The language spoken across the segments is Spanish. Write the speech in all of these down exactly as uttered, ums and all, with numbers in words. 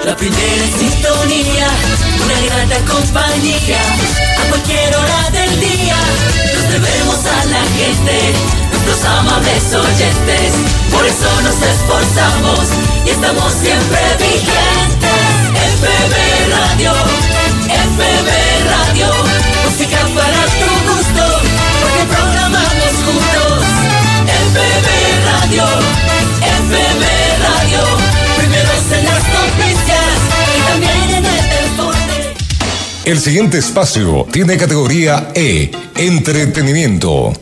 La primera en sintonía, una grata compañía, a cualquier hora del día. Nos debemos a la gente, nuestros amables oyentes. Por eso nos esforzamos y estamos siempre vigentes. F B Radio, F B Radio, música para tu gusto, porque programamos juntos. F B Radio, F B Radio, primeros en las noticias y también en el deporte. El siguiente espacio tiene categoría E, entretenimiento.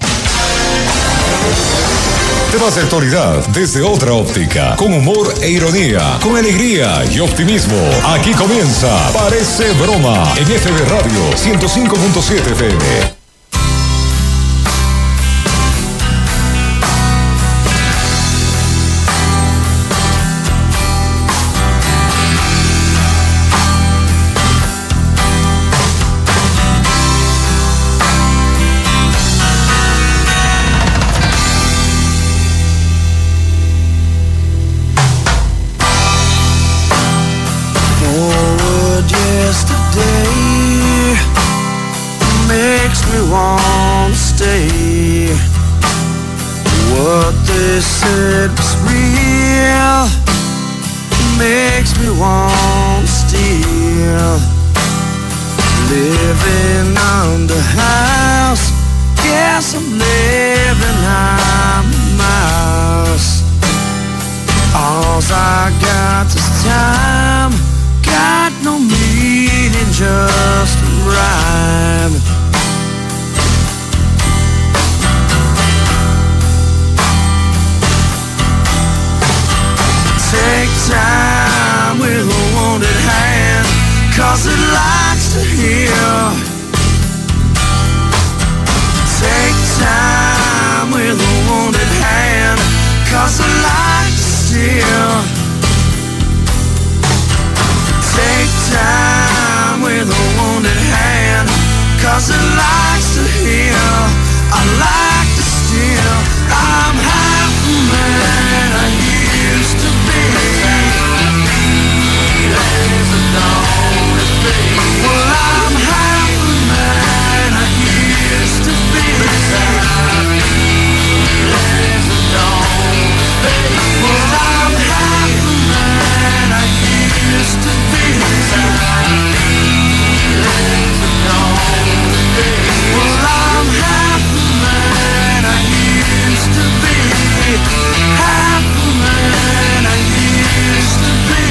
Temas de actualidad desde otra óptica, con humor e ironía, con alegría y optimismo. Aquí comienza Parece Broma en F B Radio ciento cinco punto siete F M. Said was real, makes me want to steal. Living under house, guess I'm living I'm a mouse. All I got is time, got no meaning, just a rhyme. Take time with a wounded hand, cause it likes to heal. Take time with a wounded hand, cause it likes to steal. Take time with a wounded hand, cause it likes to heal. I like to steal. I'm half the man I used to be. Well, I'm half the man I used to be. Well, I'm half the man I used to be. Well, I'm half the man I used to be. Half the man I used to be.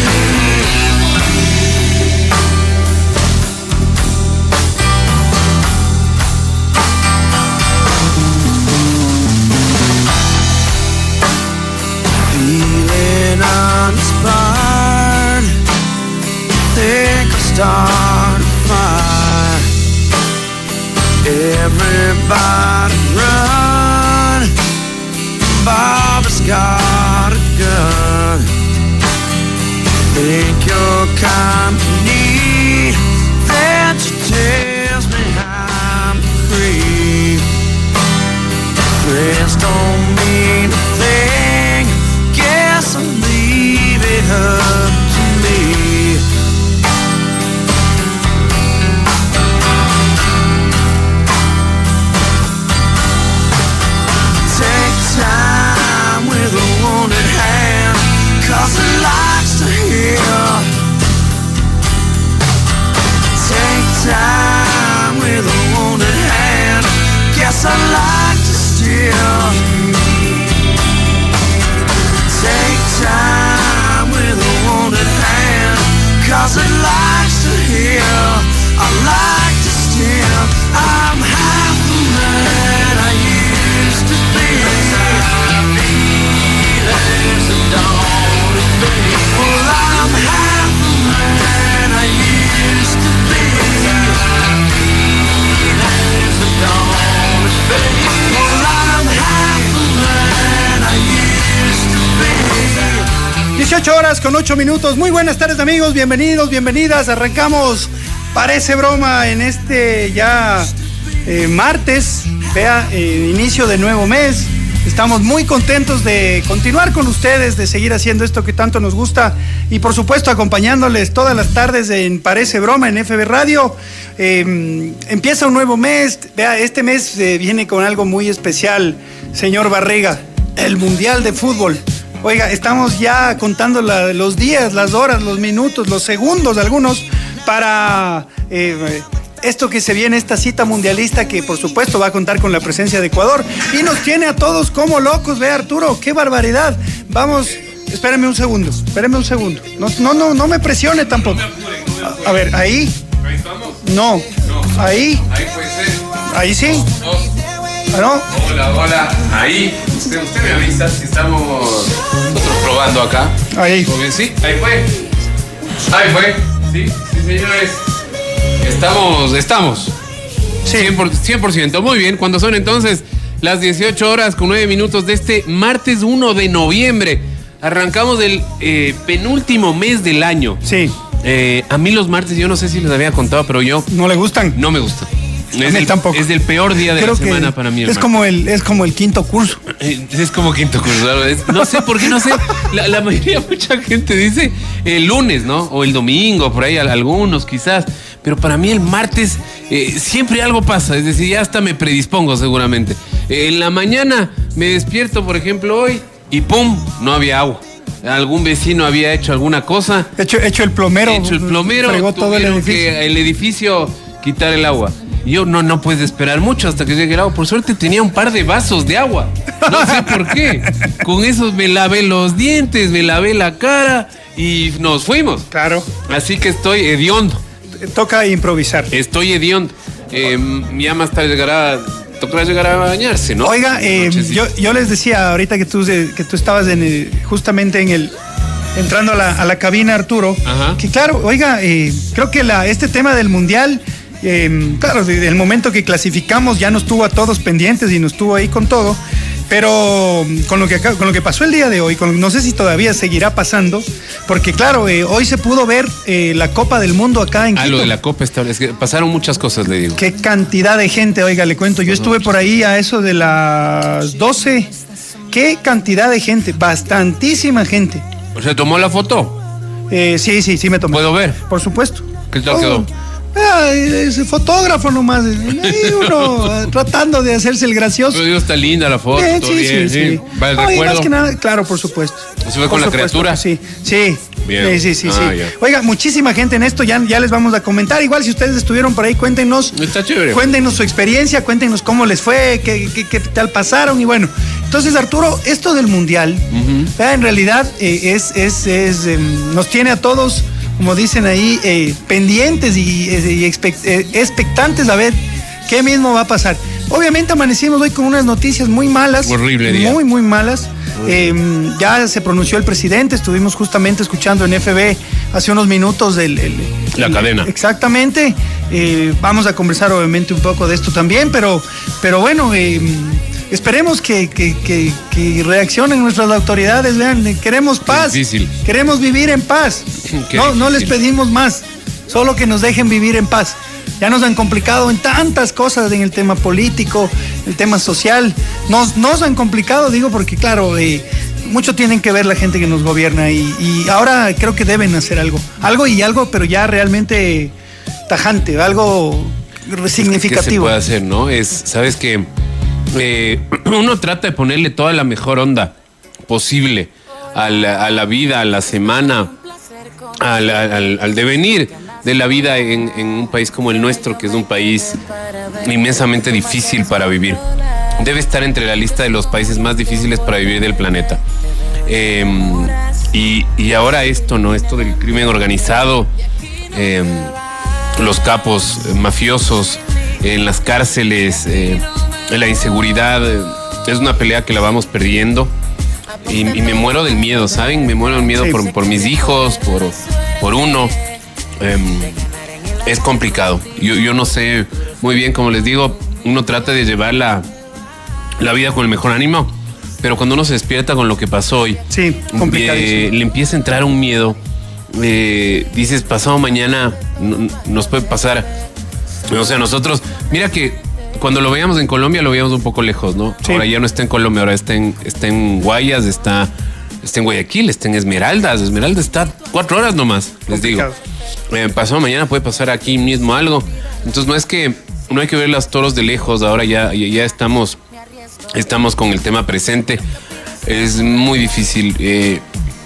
Feeling uninspired, think I'll start a fire. Everybody run, Bobby's got a gun. Think your company that you tells me I'm free. Friends don't mean a thing, guess I'll leave it up to me. Take time with a wounded hand, cause it likes to heal. Take time with a wounded hand, guess I like to steal. Take time with a wounded hand, cause it likes to heal. I like to steal. I'm half the man I used to be. Well, I'm half the man I used to be. Well, I'm half the man I used to be. dieciocho horas con ocho minutos. Muy buenas tardes, amigos. Bienvenidos, bienvenidas. Arrancamos Parece Broma en este ya eh, martes. Vea, eh, inicio de nuevo mes. Estamos muy contentos de continuar con ustedes, de seguir haciendo esto que tanto nos gusta y por supuesto acompañándoles todas las tardes en Parece Broma en F B Radio. Eh, empieza un nuevo mes, vea, este mes eh, viene con algo muy especial, señor Barriga, el Mundial de Fútbol. Oiga, estamos ya contando la, los días, las horas, los minutos, los segundos algunos para... Eh, esto que se viene, esta cita mundialista que por supuesto va a contar con la presencia de Ecuador y nos tiene a todos como locos. Ve, Arturo, qué barbaridad. Vamos, espérame un segundo, espérame un segundo. No, no, no, no me presione tampoco. A, a ver, ahí. No, ahí. Ahí puede ser. Ahí sí. ¿Ah, no? Hola, hola. Ahí. Usted, usted me avisa si estamos nosotros probando acá. Ahí. ¿Todo bien? Sí, ahí fue. Ahí fue. Sí, sí, señores. Estamos, estamos. Sí. cien por ciento. Muy bien, cuando son entonces las dieciocho horas con nueve minutos de este martes uno de noviembre. Arrancamos el eh, penúltimo mes del año. Sí. Eh, a mí los martes, yo no sé si les había contado, pero yo... ¿No le gustan? No me gustan. Es el, tampoco. Es el peor día de Creo la que semana para mí, es hermano. como el Es como el quinto curso. Es como quinto curso. Es, no sé por qué, no sé. La, la mayoría, mucha gente dice el lunes, ¿no? O el domingo, por ahí algunos quizás. Pero para mí el martes eh, siempre algo pasa. Es decir, ya hasta me predispongo seguramente. Eh, en la mañana me despierto, por ejemplo, hoy y ¡pum! No había agua. Algún vecino había hecho alguna cosa. Hecho, hecho el plomero. Hecho el plomero. Fregó todo el edificio. Que el edificio quitar el agua. Yo no, no puedes esperar mucho hasta que llegue el agua. Por suerte tenía un par de vasos de agua. No sé por qué. Con esos me lavé los dientes, me lavé la cara y nos fuimos. Claro. Así que estoy hediondo. Toca improvisar. Estoy hediondo. Eh, ya más tarde llegará, tocará llegar a bañarse, ¿no? Oiga, eh, yo, yo les decía ahorita que tú, que tú estabas en el, justamente en el... entrando a la, a la cabina, Arturo. Ajá. Que claro, oiga, eh, creo que la, este tema del Mundial... Eh, claro, desde el momento que clasificamos ya nos tuvo a todos pendientes y nos tuvo ahí con todo, pero con lo que, con lo que pasó el día de hoy, con, no sé si todavía seguirá pasando, porque claro, eh, hoy se pudo ver eh, la Copa del Mundo acá en ah, Quito. Lo de la Copa, es que pasaron muchas cosas, le digo. Qué cantidad de gente, oiga, le cuento, yo estuve por ahí a eso de las doce, qué cantidad de gente, bastantísima gente. ¿O sea, tomó la foto? Eh, sí, sí, sí me tomó. ¿Puedo ver? Por supuesto. ¿Qué tal quedó? Ah, es fotógrafo nomás, ahí uno tratando de hacerse el gracioso. Pero digo, está linda la foto, bien, todo sí, bien, sí, sí. sí. Va el no, recuerdo. Más que nada, claro, por supuesto. ¿Se fue con la criatura? Sí, sí. Bien. Sí, sí, sí. Ah, sí. ya. Oiga, muchísima gente en esto, ya, ya les vamos a comentar. Igual si ustedes estuvieron por ahí, cuéntenos. Está chévere. Cuéntenos su experiencia, cuéntenos cómo les fue, qué, qué, qué tal pasaron y bueno. Entonces, Arturo, esto del Mundial, uh-huh. ¿verdad? En realidad eh, es, es, es eh, nos tiene a todos, como dicen ahí, eh, pendientes y, y expect, eh, expectantes a ver qué mismo va a pasar. Obviamente amanecimos hoy con unas noticias muy malas. Horrible día. Muy, muy malas. Eh, ya se pronunció el presidente, estuvimos justamente escuchando en F B hace unos minutos el, el, la el, cadena. Exactamente. Eh, vamos a conversar obviamente un poco de esto también, pero, pero bueno, eh, esperemos que, que, que, que reaccionen nuestras autoridades, vean, queremos paz, queremos vivir en paz, no, no les pedimos más, solo que nos dejen vivir en paz. Ya nos han complicado en tantas cosas, en el tema político, el tema social, nos, nos han complicado, digo, porque claro, eh, mucho tienen que ver la gente que nos gobierna y, y ahora creo que deben hacer algo, algo y algo, pero ya realmente tajante, algo significativo. ¿Qué se puede hacer, no? Es, sabes que eh, uno trata de ponerle toda la mejor onda posible a la, a la vida, a la semana, al, al, al devenir de la vida en, en un país como el nuestro, que es un país inmensamente difícil para vivir. Debe estar entre la lista de los países más difíciles para vivir del planeta. Eh, y, y ahora esto, ¿no? Esto del crimen organizado, eh, los capos mafiosos en las cárceles, eh, la inseguridad, eh, es una pelea que la vamos perdiendo. Y, y me muero del miedo, ¿saben? Me muero del miedo sí, por, sí. por mis hijos, por, por uno. Eh, es complicado. Yo, yo no sé muy bien, como les digo, uno trata de llevar la, la vida con el mejor ánimo, pero cuando uno se despierta con lo que pasó hoy, sí, eh, le empieza a entrar un miedo. Eh, dices, pasado mañana no, nos puede pasar. O sea, nosotros, mira que cuando lo veíamos en Colombia lo veíamos un poco lejos, ¿no? Sí. Ahora ya no está en Colombia, ahora está en, está en Guayas, está, está en Guayaquil, está en Esmeraldas. Esmeraldas está cuatro horas nomás, les digo. Eh, pasado mañana puede pasar aquí mismo algo. Entonces no es que no hay que ver los toros de lejos, ahora ya, ya, ya estamos, estamos con el tema presente. Es muy difícil. Eh,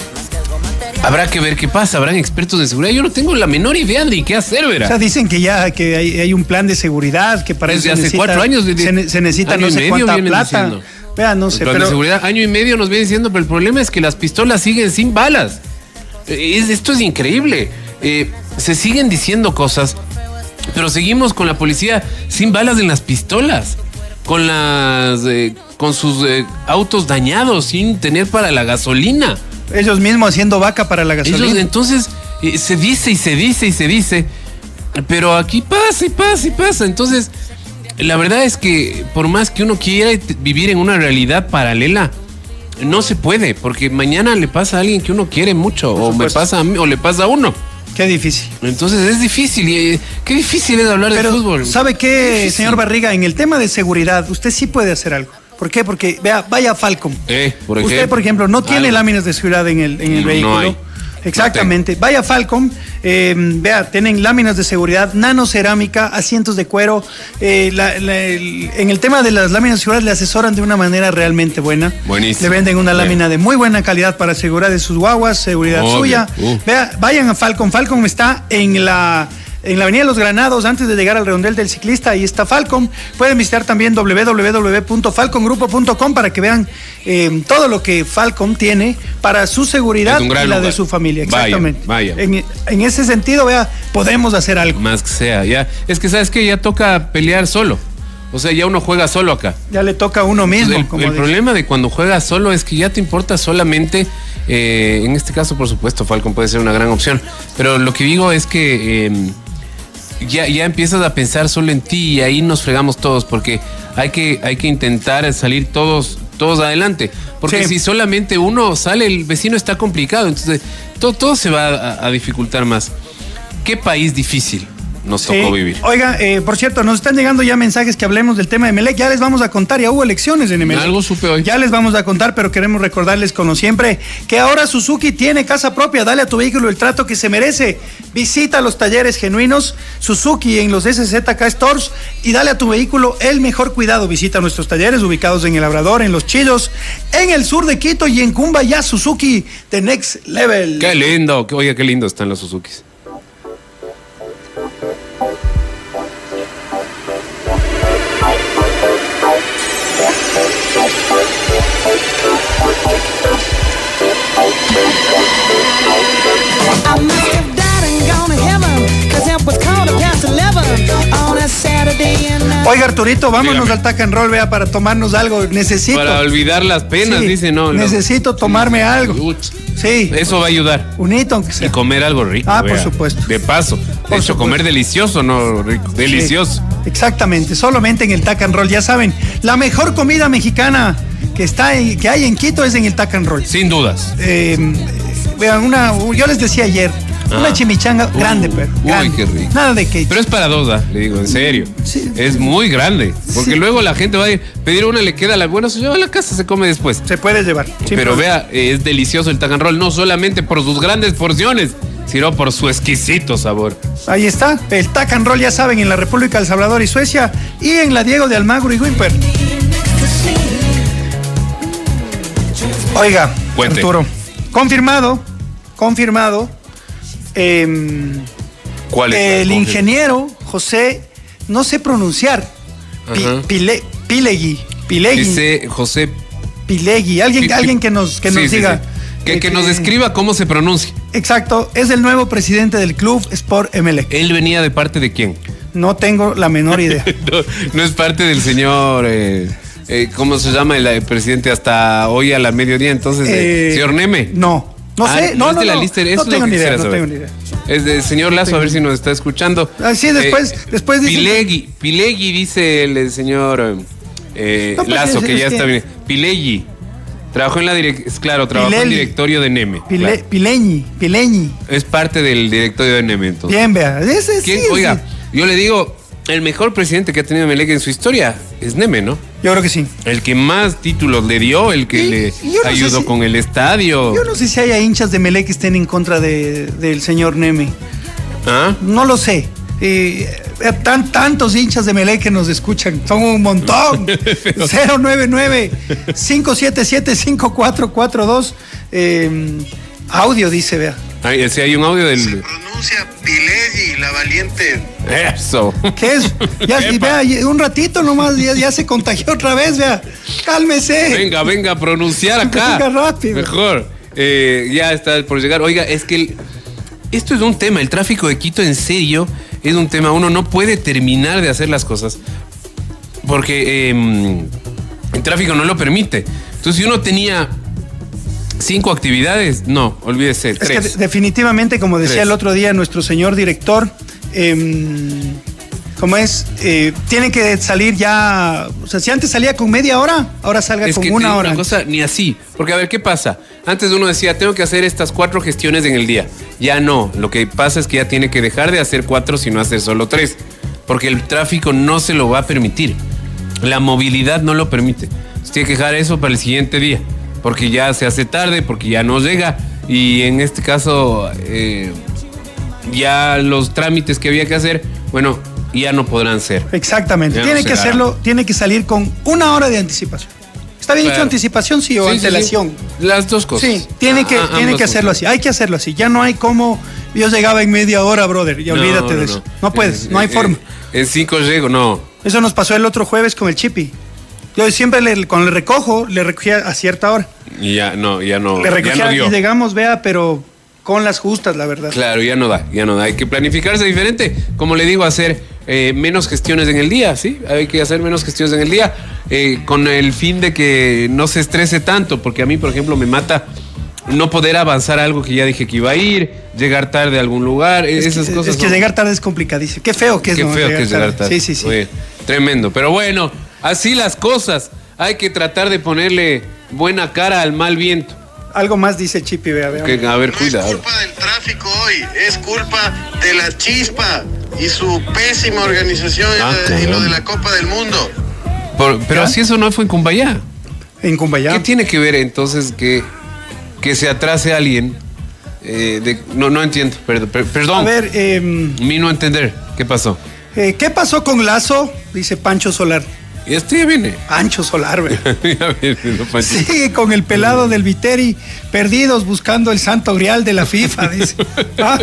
Habrá que ver qué pasa, habrán expertos de seguridad. Yo no tengo la menor idea de qué hacer, ¿verdad? O sea, dicen que ya que hay, hay un plan de seguridad, que para Desde eso hace necesita, cuatro años, desde- se, ne- se necesita año no y sé medio cuánta vienen plata. diciendo. Vea, no El sé, plan pero de seguridad, año y medio nos viene diciendo, pero el problema es que las pistolas siguen sin balas. Eh, es- esto es increíble. Eh, se siguen diciendo cosas, pero seguimos con la policía sin balas en las pistolas, con las, eh, con sus eh, autos dañados, sin tener para la gasolina. ellos mismos haciendo vaca para la gasolina. Ellos, entonces, eh, se dice y se dice y se dice, pero aquí pasa y pasa y pasa. Entonces, la verdad es que por más que uno quiera t- vivir en una realidad paralela, no se puede, porque mañana le pasa a alguien que uno quiere mucho, o me supuesto. pasa a mí, o le pasa a uno. Qué difícil. Entonces es difícil, y eh, qué difícil es hablar de Pero, fútbol. ¿sabe Qué qué, difícil. señor Barriga? En el tema de seguridad, usted sí puede hacer algo. ¿Por qué? Porque, vea, vaya a Falcom. Eh, por Usted, ejemplo, por ejemplo, no tiene algo. láminas de seguridad en el, en el No, vehículo. no hay. Exactamente. Vaya a Falcom, eh, vea, tienen láminas de seguridad, nanocerámica, asientos de cuero. eh, la- la- el- en el tema de las láminas de seguridad le asesoran de una manera realmente buena. Buenísimo. Le venden una Bien. lámina de muy buena calidad para seguridad de sus guaguas, seguridad Obvio. suya. Uh. Vea, vayan a Falcom. Falcom está en la... En la Avenida de los Granados, antes de llegar al redondel del ciclista, ahí está Falcom. Pueden visitar también doble u doble u doble u punto falcom grupo punto com para que vean eh, todo lo que Falcom tiene para su seguridad Es un gran y la de lugar. su familia. Vaya, Exactamente. vaya. En, en ese sentido, vea, podemos hacer algo. Más que sea, ya. Es que, ¿sabes qué? Ya toca pelear solo. O sea, ya uno juega solo acá. Ya le toca a uno mismo. el como el dice. problema de cuando juegas solo es que ya te importa solamente, eh, en este caso, por supuesto, Falcon puede ser una gran opción, pero lo que digo es que eh, ya, ya empiezas a pensar solo en ti y ahí nos fregamos todos, porque hay que, hay que intentar salir todos, todos adelante, porque Sí. si solamente uno sale, el vecino está complicado, entonces todo, todo se va a, a dificultar más. ¿Qué país difícil nos tocó Sí. vivir? Oiga, eh, por cierto, nos están llegando ya mensajes que hablemos del tema de Emelec. Ya les vamos a contar, ya hubo elecciones en Emelec. Algo supe hoy. Ya les vamos a contar, pero queremos recordarles, como siempre, que ahora Suzuki tiene casa propia. Dale a tu vehículo el trato que se merece. Visita los talleres genuinos Suzuki en los S Z K Stores y dale a tu vehículo el mejor cuidado. Visita nuestros talleres ubicados en El Labrador, en Los Chillos, en el sur de Quito y en Cumbaya. Suzuki, the next level. Qué lindo, que- oiga, qué lindo están los Suzukis. I must have died and gone to heaven, 'cause it was quarter past eleven on a Saturday and I- Oiga, Arturito, vámonos Dígame. al Tac and Roll, vea, para tomarnos algo. Necesito. Para olvidar las penas, Sí, dice, no. no. necesito tomarme algo. Uch, Sí, Eso va a ayudar. un hito aunque Y sea. comer algo rico. Ah, por vea. supuesto. De paso. De Por hecho, supuesto. comer delicioso, no rico. Delicioso. Sí, exactamente, solamente en el Tac and Roll. Ya saben, la mejor comida mexicana que está en- que hay en Quito es en el Tac and Roll. Sin dudas. Eh, vean, una, yo les decía ayer, una Ah. chimichanga Uh, grande, pero. uy, grande. qué rico. Nada de que. Pero es para dos, ¿ah? Le digo, en serio. Sí. Es muy grande. Porque Sí. luego la gente va a ir, pedir una, le queda la buena, se lleva a la casa, se come después. Se puede llevar. sin Pero problema. vea, eh, es delicioso el Tac and Roll, no solamente por sus grandes porciones, sino por su exquisito sabor. Ahí está, el Tac and Roll, ya saben, en la República del Salvador y Suecia y en la Diego de Almagro y Wimper. Oiga, Cuente. Arturo, confirmado, confirmado, em, ¿Cuál es? el la- ingeniero José, no sé pronunciar, Pi- Ajá. Pile- Pilegui, Pilegui, Dice José. Pilegui, alguien, Pi- pi- alguien que nos, que Sí, nos sí, diga. sí. Que, eh, que nos describa cómo se pronuncia. Exacto, es el nuevo presidente del club Sport Emelec. Él venía de parte de quién. No tengo la menor idea. No, no es parte del señor. eh, eh, ¿Cómo se llama el, eh, presidente hasta hoy a la mediodía? Entonces, eh, Eh, señor Neme. No, no Ah, sé, no, es no, de la no, lista, eso no es lo tengo que ni idea, quisiera no saber. tengo ni idea. Es del señor Lazo, a ver si nos está escuchando. Ah, sí, después- después dicen que- Pilegui, Pilegui dice el, el señor eh, No, pues, Lazo, es- que es ya que- está bien. Pilegui. Trabajó en la dirección, claro, trabajó en el Pileli. directorio de Neme. Pile- claro. Pileñi, Pileñi. Es parte del directorio de Neme, entonces. Bien, vea. Ese sí, ¿Quién? sí. Oiga, yo le digo, el mejor presidente que ha tenido Emelec en su historia es Neme, ¿no? Yo creo que sí. El que más títulos le dio, el que Y- le y yo no ayudó sé si- con el estadio. Yo no sé si haya hinchas de Emelec que estén en contra de, del señor Neme. ¿Ah? No lo sé. Eh, tan, tantos hinchas de Emelec que nos escuchan. Son un montón. cero nueve nueve, cinco siete siete, cinco cuatro cuatro dos. Eh, audio dice, vea. Ay, si hay un audio del... Pronuncia Pileggi, la valiente. Eso. ¿Qué es? Ya, y vea, y un ratito nomás, ya, ya se contagió otra vez, vea. Cálmese. Venga, venga a pronunciar acá. Venga, rápido. Mejor. Eh, ya está por llegar. Oiga, es que el- esto es un tema. El tráfico de Quito, en serio, es un tema. Uno no puede terminar de hacer las cosas porque eh, el tráfico no lo permite. Entonces, si uno tenía cinco actividades, no, olvídese, Es que tres. de- definitivamente, como decía Tres. el otro día nuestro señor director, eh, como es, eh, tiene que salir ya, o sea, si antes salía con media hora, ahora salga Es con que te una digo hora. una cosa, ni así. Porque a ver, ¿qué pasa? Antes uno decía, tengo que hacer estas cuatro gestiones en el día. Ya no. Lo que pasa es que ya tiene que dejar de hacer cuatro, sino hacer solo tres. Porque el tráfico no se lo va a permitir. La movilidad no lo permite. Usted tiene que dejar eso para el siguiente día. Porque ya se hace tarde, porque ya no llega. Y en este caso, eh, ya los trámites que había que hacer, bueno, ya no podrán ser. Exactamente, Ya no tiene se que dará. hacerlo, tiene que salir con una hora de anticipación. ¿Está bien dicho Claro. anticipación, sí, o Sí, sí, sí. antelación? Las dos cosas. Sí, tiene que, Ah, tiene ambas que hacerlo cosas. así, hay que hacerlo así. Ya no hay como, yo llegaba en media hora, brother, y No, olvídate no, de no. eso. No puedes, En- no hay en- forma. En cinco llego, no. Eso nos pasó el otro jueves con el Chipi. Yo siempre le, cuando le recojo, le recogía a cierta hora. Y ya no, ya no, Le ya recogía no y dio. llegamos, vea, pero con las justas, la verdad. Claro, ya no da, ya no da. Hay que planificarse diferente. Como le digo, hacer eh, menos gestiones en el día, ¿sí? Hay que hacer menos gestiones en el día eh, con el fin de que no se estrese tanto, porque a mí, por ejemplo, me mata no poder avanzar algo que ya dije que iba a ir, llegar tarde a algún lugar, Es esas que, cosas. es que son- llegar tarde es complicadísimo. Qué feo que es, Qué ¿no? feo que es llegar tarde. Sí, sí, sí. Oye, tremendo. Pero bueno, así las cosas. Hay que tratar de ponerle buena cara al mal viento. Algo más dice el Chipi, vea, vea. Que, a ver, No cuidado. es culpa del tráfico hoy, es culpa de la chispa y su pésima organización Ah, eh, y lo caramba. de la Copa del Mundo. Por- pero ¿Ya? si eso no fue en Cumbayá. En Cumbayá. ¿Qué tiene que ver entonces que, que se atrase alguien? Eh, de- no, no entiendo, per- per- perdón. A ver, eh, Mi no entender. ¿Qué pasó? eh, ¿qué pasó con Lazo? Dice Pancho Solar. Y este ya viene. Pancho Solar, vea. Ya viene, no, Pancho. Sigue con el pelado del Viteri, perdidos buscando el santo grial de la FIFA, dice. Ah,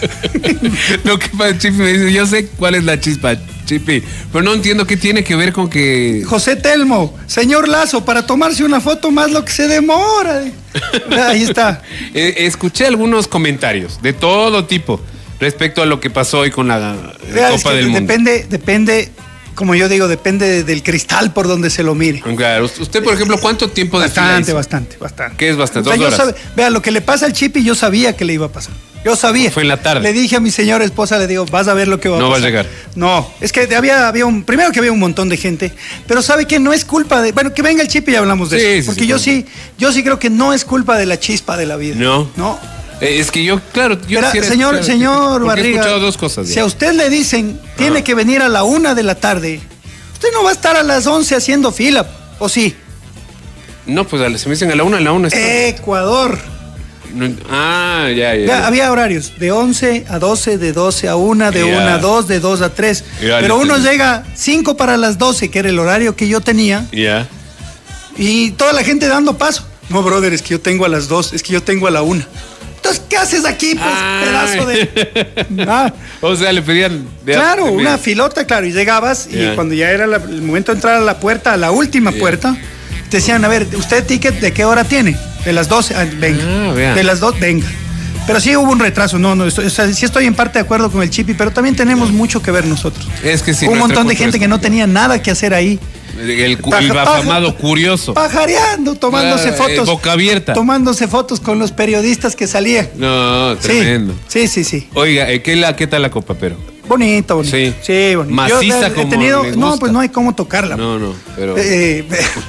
Lo que pasa, Chipi me dice, yo sé cuál es la chispa, Chipi, pero no entiendo qué tiene que ver con que... José Telmo, señor Lazo, para tomarse una foto más lo que se demora. Ahí está. Eh, escuché algunos comentarios de todo tipo respecto a lo que pasó hoy con la eh, Vea, es Copa que del Mundo. depende, depende, como yo digo, depende del cristal por donde se lo mire. Claro, usted, por ejemplo, ¿cuánto tiempo de fila Bastante, hizo? bastante, bastante. ¿Qué es bastante? O sea, ¿Dos yo horas? sabe- vea, lo que le pasa al Chipi, yo sabía que le iba a pasar. Yo sabía. Fue en la tarde. Le dije a mi señora esposa, le digo, vas a ver lo que va No a va a pasar. llegar. No, es que había, había un, primero que había un montón de gente, pero sabe que no es culpa de, bueno, que venga el Chipi y hablamos de Sí, eso. sí, Porque sí, yo claro. sí, yo sí creo que no es culpa de la chispa de la vida. No. No. Eh, es que yo, claro, yo Pero, quisiera señor, escuchar- señor porque Barriga, he escuchado dos cosas. si ya. a usted le dicen, tiene Ah. que venir a la una de la tarde, usted no va a estar a las once haciendo fila, ¿o sí? No, pues a la- se me dicen a la una, a la una. está. Ecuador. No, ah, ya, ya. Ya, ya. había horarios de once a doce, de doce a una, de Ya. una a dos, de dos a tres. Ya, Pero le uno entendí. llega cinco para las doce, que era el horario que yo tenía, Ya. y toda la gente dando paso. No, brother, es que yo tengo a las dos, es que yo tengo a la una. Entonces, ¿qué haces aquí, pues, Ay. pedazo de. Ah, O sea, le pedían. de- claro, de- una filota, claro, y llegabas, y Ya. cuando ya era la- el momento de entrar a la puerta, a la última Ya. puerta, te decían, a ver, ¿usted ticket de qué hora tiene? De las doce, ah, venga. Ah, vea. De las dos, venga. Pero sí hubo un retraso, no, no, estoy, o sea, sí estoy en parte de acuerdo con el Chipi, pero también tenemos mucho que ver nosotros. Es que sí. un nuestra montón de cultura gente es que no complicada. tenía nada que hacer ahí. El, el, cu- Paja- el paja- afamado curioso. Pajareando, tomándose Claro, eh, fotos. boca abierta. Tomándose fotos con los periodistas que salían. No, Sí, tremendo. sí, sí, sí. Oiga, eh, ¿qué, la, ¿qué tal la copa, pero? Bonito, bonito. Sí. Sí, bonito. Maciza Yo, eh, he como tenido, le no, gusta. pues no hay cómo tocarla. No, no, pero. Eh,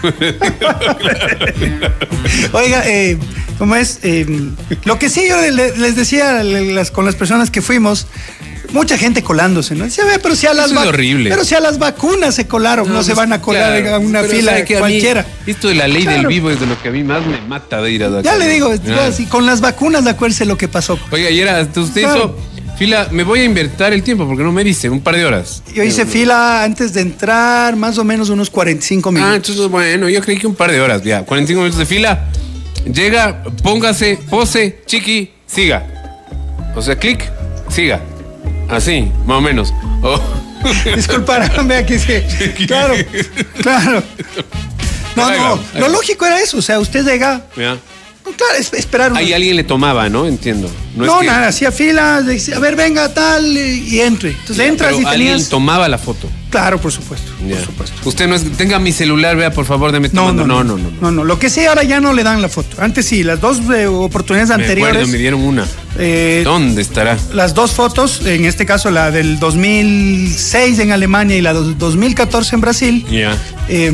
Oiga, eh, ¿cómo es? Eh, lo que sí yo le- les decía le- las- con las personas que fuimos, mucha gente colándose, ¿no? Dice, a ver, pero si a las Eso es vac- horrible. Pero si a las vacunas se colaron, no, No, se pues, van a colar claro, en una pero fila sabe que a mí cualquiera. Esto de la ley Claro. del vivo es de lo que a mí más me mata de ir a Ya le digo, Ah. si con las vacunas, acuérdese lo que pasó. Oiga, y era, usted Claro. hizo fila, me voy a invertir el tiempo porque no me dice, un par de horas. Yo hice fila antes de entrar, más o menos unos cuarenta y cinco Ah, minutos. entonces bueno, yo creí que un par de horas, ya, cuarenta y cinco minutos de fila. Llega, póngase, pose, chiqui, siga. O sea, clic, siga. Así, más o menos. Oh. Disculpa, vea que sí. Claro, claro. No, Ahí no, vamos, ahí lo vamos. lógico era eso, o sea, usted llega, Ya. claro, es- esperar un... Ahí alguien le tomaba, ¿no? Entiendo. No, No, es que- nada, hacía fila, decía, a ver, venga, tal, y, y entre. Entonces Ya, entras pero y alguien tenías... tomaba la foto. Claro, por supuesto, Ya. por supuesto. Usted no es, tenga mi celular, vea, por favor, deme No tomando. no no, no, no. no, no. Lo que sí, ahora ya no le dan la foto. Antes sí, las dos eh, oportunidades Me anteriores, acuerdo, me dieron una. eh, ¿Dónde estará? las dos fotos, en este caso la del dos mil seis en Alemania y la del dos mil catorce en Brasil, Ya. eh,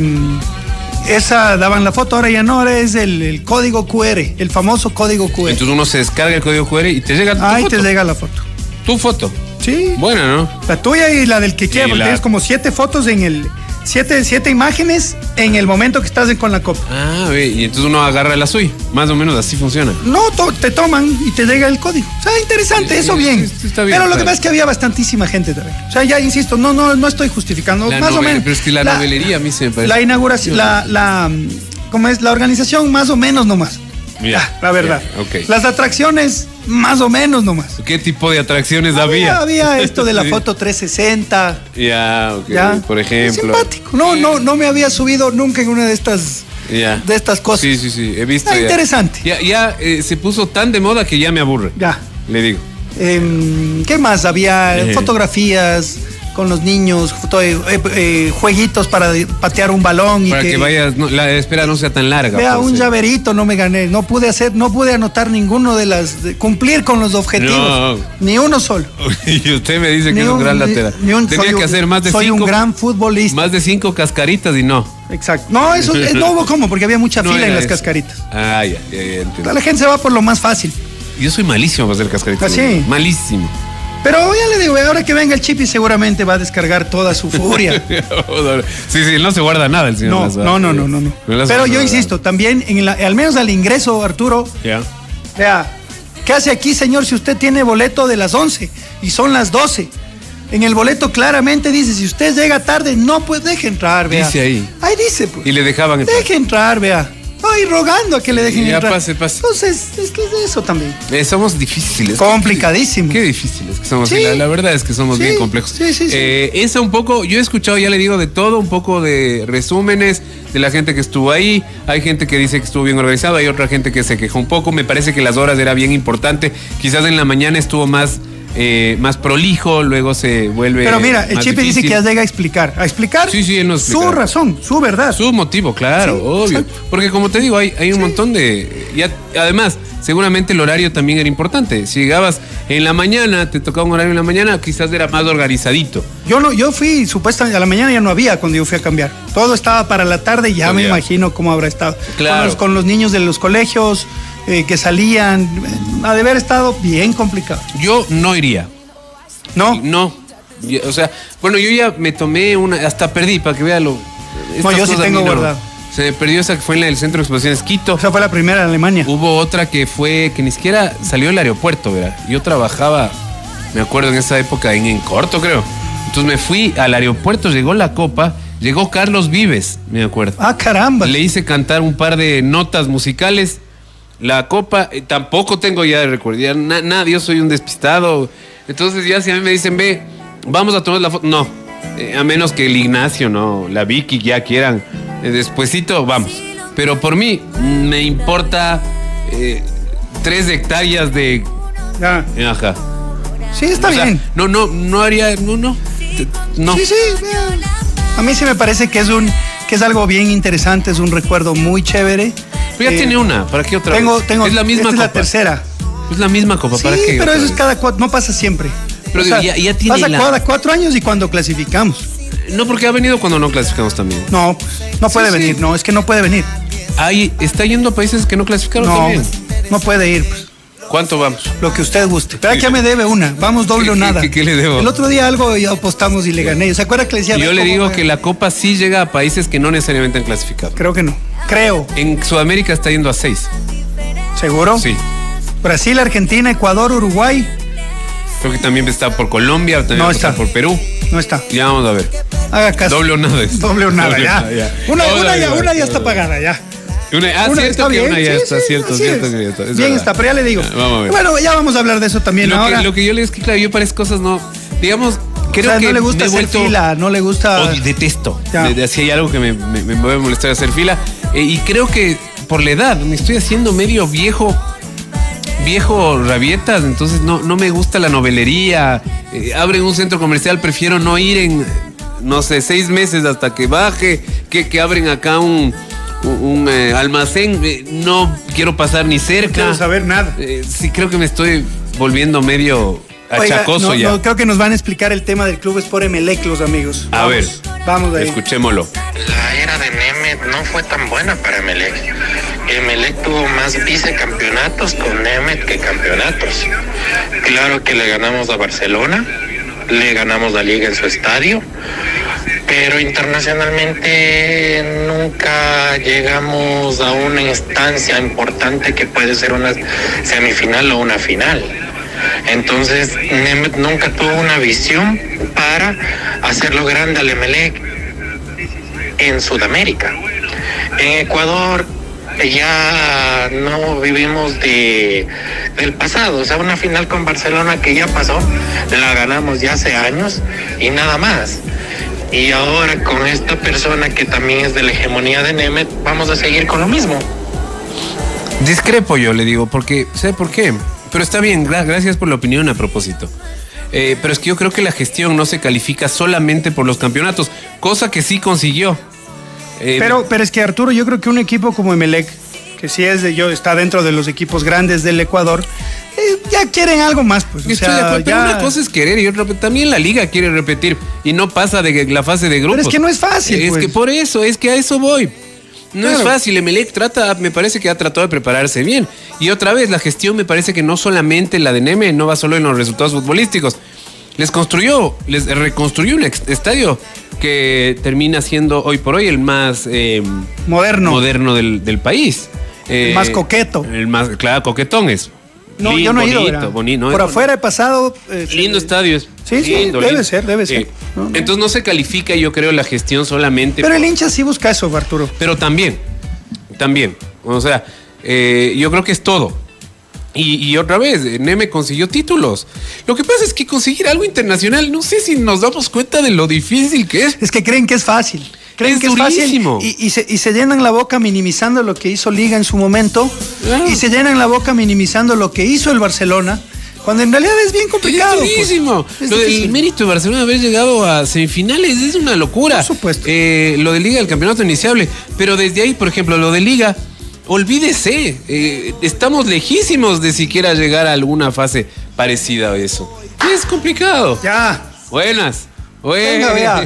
esa daban la foto, ahora ya no, ahora es el, el código Q R, el famoso código Q R. Entonces uno se descarga el código Q R y te llega tu Ahí foto. te llega la foto. Tu foto. Sí. Buena, ¿no? La tuya y la del que quiera, Y porque la- tienes como siete fotos en el. Siete, siete imágenes en el momento que estás en- con la copa. Ah, ve, y entonces uno agarra la suya. Más o menos así funciona. No, to- te toman y te llega el código. O sea, interesante, Sí, eso sí, bien. sí, está bien, Pero lo que claro. pasa es que había bastantísima gente también. O sea, ya insisto, no, no, no estoy justificando. La más o novela- menos. pero es que la novelería a mí se me parece- La inauguración, la, la, ¿cómo es? La organización más o menos nomás. Ya, la verdad. ya, ok. Las atracciones más o menos nomás. ¿Qué tipo de atracciones Había, había? había esto de la Sí. foto trescientos sesenta. Ya, ok. Ya. Por ejemplo. Simpático. No, no, no me había subido nunca en una de estas, Ya. de estas cosas. Sí, sí, sí. He visto. Ah, ya. interesante. Ya, ya eh, se puso tan de moda que ya me aburre. Ya. Le digo. Em, ¿Qué más? Había Eh. fotografías con los niños, foto- eh, eh, jueguitos para de- patear un balón y Para que, vayas, no, la espera no sea tan larga. vea pues, un eh. llaverito, no me gané, no pude hacer, no pude anotar ninguno de las, de cumplir con los objetivos, No. ni uno solo. Y usted me dice que Ni es un gran ni- lateral. ni un- Tenía soy que un- hacer más de soy cinco. un gran futbolista. Más de cinco cascaritas y no. Exacto. No, eso es, no hubo cómo, porque había mucha No fila en era las eso. cascaritas. Ah, ya, ya, ya entiendo. La gente se va por lo más fácil. Yo soy malísimo para hacer cascaritas. ¿Ah, sí? Malísimo. Pero ya le digo, ahora que venga el Chipi seguramente va a descargar toda su furia. Sí, sí, no se guarda nada el señor No, Lazo. no, no, no, no, no. No le hace Pero yo nada. insisto, también, en la- al menos al ingreso, Arturo, Ya. vea, ¿qué hace aquí, señor, si usted tiene boleto de las once y son las doce? En el boleto claramente dice, si usted llega tarde, no, pues deje entrar, vea. Dice ahí. Ahí dice, pues. Y le dejaban entrar. Deje entrar, vea. Ay, rogando a que le dejen Ya, entrar. pase, pase. Entonces, es que es de eso también. Eh, somos difíciles. Complicadísimo. Qué difíciles que somos. Sí. Sí, la, la verdad es que somos Sí, bien complejos. sí, sí, sí. Eh, esa un poco, yo he escuchado, ya le digo, de todo, un poco de resúmenes de la gente que estuvo ahí. Hay gente que dice que estuvo bien organizado, hay otra gente que se quejó un poco. Me parece que las horas era bien importante. Quizás en la mañana estuvo más, eh, más prolijo, luego se vuelve. Pero mira, el más Chipi dice difícil. que ya llega a explicar. A explicar Sí, sí, él nos su explicará. razón, su verdad. Su motivo, claro, Sí, obvio. exacto. Porque como te digo, hay, hay un montón de... Y a- además, seguramente el horario también era importante. Si llegabas en la mañana, te tocaba un horario en la mañana, quizás era más organizadito. Yo no, yo fui, supuestamente, a la mañana ya no había cuando yo fui a cambiar. Todo estaba para la tarde y ya Oh, me ya. imagino cómo habrá estado. Claro. Con los, con los niños de los colegios eh, que salían, eh, ha de haber estado bien complicado. Yo no iría. ¿No? No. Y- O sea, bueno, yo ya me tomé una... Hasta perdí, para que vea lo... estas yo sí cosas a tengo mí no. guardado. Se me perdió esa que fue en la del Centro de Exposiciones Quito. O sea, fue la primera en Alemania. Hubo otra que fue, que ni siquiera salió del aeropuerto, ¿verdad? Yo trabajaba, me acuerdo en esa época, en, en Corto, creo. Entonces me fui al aeropuerto, llegó la copa, llegó Carlos Vives, me acuerdo. Ah, caramba. Le hice cantar un par de notas musicales. La copa, eh, tampoco tengo ya de recuerdo, ya na- nada, yo soy un despistado. Entonces ya si a mí me dicen, ve, vamos a tomar la foto, no. Eh, a menos que el Ignacio, no, la Vicky ya quieran. Eh, despuesito, vamos. Pero por mí, mm, me importa eh, tres hectáreas de... Ya. eh, Ajá. Sí, está O sea, bien. no, no, no haría, no, no. T- No. Sí, sí. eh, A mí sí me parece que es un que es algo bien interesante, es un recuerdo muy chévere. Pero ya Eh, tiene una, ¿para qué otra Tengo, vez? tengo. Es la misma esta copa. es la tercera. Es la misma copa, Sí, ¿para qué? pero otra eso es vez? cada cuatro, no pasa siempre. Pero digo, ya- ya tiene pasa la- cada cuatro años y cuando clasificamos. No, porque ha venido cuando no clasificamos también. No, no puede Sí, sí. venir, no, es que no puede venir. Ahí está yendo a países que no clasificaron No, también. no puede ir. Pues. ¿Cuánto vamos? Lo que usted guste. Pero aquí ya me debe una. Vamos doble o nada. ¿Qué, qué, qué le debo? El otro día algo ya apostamos y le gané. ¿Se acuerda que le decía? Yo le digo va? que la Copa sí llega a países que no necesariamente han clasificado. Creo que no. Creo. En Sudamérica está yendo a seis. ¿Seguro? Sí. Brasil, Argentina, Ecuador, Uruguay. Creo que también está por Colombia, también No está está. por Perú. No está. Ya vamos a ver. Haga caso. Doble o nada es. Doble o nada, Doble ya. o nada, ya. Una, Doble una, o ya, nada. una ya está pagada, ya. Una, ah, Una cierto está que bien, una ya sí, está, sí, cierto, así cierto es. que ya está. Es Bien verdad. está, pero ya le digo. Ah, vamos a ver. Bueno, ya vamos a hablar de eso también Lo ahora. que, lo que yo le digo es que, claro, yo para esas cosas no. Digamos, creo o sea, que. no le gusta me he hacer vuelto- fila, no le gusta. Oh, detesto. Ya. De, de, si hay algo que me, me, me puede molestar hacer fila. Eh, y creo que por la edad me estoy haciendo medio viejo. Viejo rabietas, entonces no, no me gusta la novelería. Eh, abren un centro comercial, prefiero no ir en, no sé, seis meses hasta que baje, que, que abren acá un, un, un, eh, almacén. Eh, no quiero pasar ni cerca. No quiero saber nada. Eh, sí, creo que me estoy volviendo medio Oiga, achacoso no, ya. no, creo que nos van a explicar el tema del club Sport Emelec, los amigos. A Vamos, ver, Vamos de ahí. escuchémoslo. La era de Nemeth no fue tan buena para Emelec. Emelec tuvo más vicecampeonatos con Nemeth que campeonatos. Claro que le ganamos a Barcelona, le ganamos la liga en su estadio, pero internacionalmente nunca llegamos a una instancia importante que puede ser una semifinal o una final. Entonces Nemeth nunca tuvo una visión para hacerlo grande al Emelec en Sudamérica. En Ecuador ya no vivimos de del pasado, o sea, una final con Barcelona que ya pasó, la ganamos ya hace años y nada más. Y ahora con esta persona que también es de la hegemonía de Nemeth, vamos a seguir con lo mismo. Discrepo yo, le digo, porque, ¿sabe por qué? Pero está bien, gra- gracias por la opinión a propósito. Eh, pero es que yo creo que la gestión no se califica solamente por los campeonatos, cosa que sí consiguió. Eh, Pero, pero es que Arturo, yo creo que un equipo como Emelec, que sí es de yo, está dentro de los equipos grandes del Ecuador, eh, ya quieren algo más, pues. O Estoy de sea, acuerdo, pero ya- una cosa es querer y otra también la liga quiere repetir y no pasa de la fase de grupos. Pero es que no es fácil, Es pues. que por eso, es que a eso voy. No Claro. es fácil, Emelec trata, me parece que ha tratado de prepararse bien. Y otra vez, la gestión me parece que no solamente la de Neme, no va solo en los resultados futbolísticos. Les construyó, les reconstruyó un ex- estadio que termina siendo hoy por hoy el más eh, Moderno. moderno del, del país. El más coqueto. El más, claro, coquetón es. No, Lindo, yo no he ido. bonito, ¿verdad? bonito, Por es afuera he pasado. eh, Lindo eh, estadio es. Sí, sí, Lindo, debe lindo. ser, debe ser. Eh, No, no. Entonces no se califica, yo creo, la gestión solamente. Pero por- el hincha sí busca eso, Arturo. Pero también, también. O sea, eh, yo creo que es todo. Y, y otra vez, Neme consiguió títulos. Lo que pasa es que conseguir algo internacional, no sé si nos damos cuenta de lo difícil que es. Es que creen que es fácil. Creen Es que es durísimo. fácil y, y se, y se llenan la boca minimizando lo que hizo Liga en su momento Claro. y se llenan la boca minimizando lo que hizo el Barcelona, cuando en realidad es bien complicado. Es durísimo. pues. Es Lo del difícil. mérito de Barcelona de haber llegado a semifinales es una locura. Por supuesto. Eh, lo de Liga, el campeonato iniciable. Pero desde ahí, por ejemplo, lo de Liga, olvídese. eh, estamos lejísimos de siquiera llegar a alguna fase parecida a eso. Es complicado. Ya. Buenas. Venga, vea.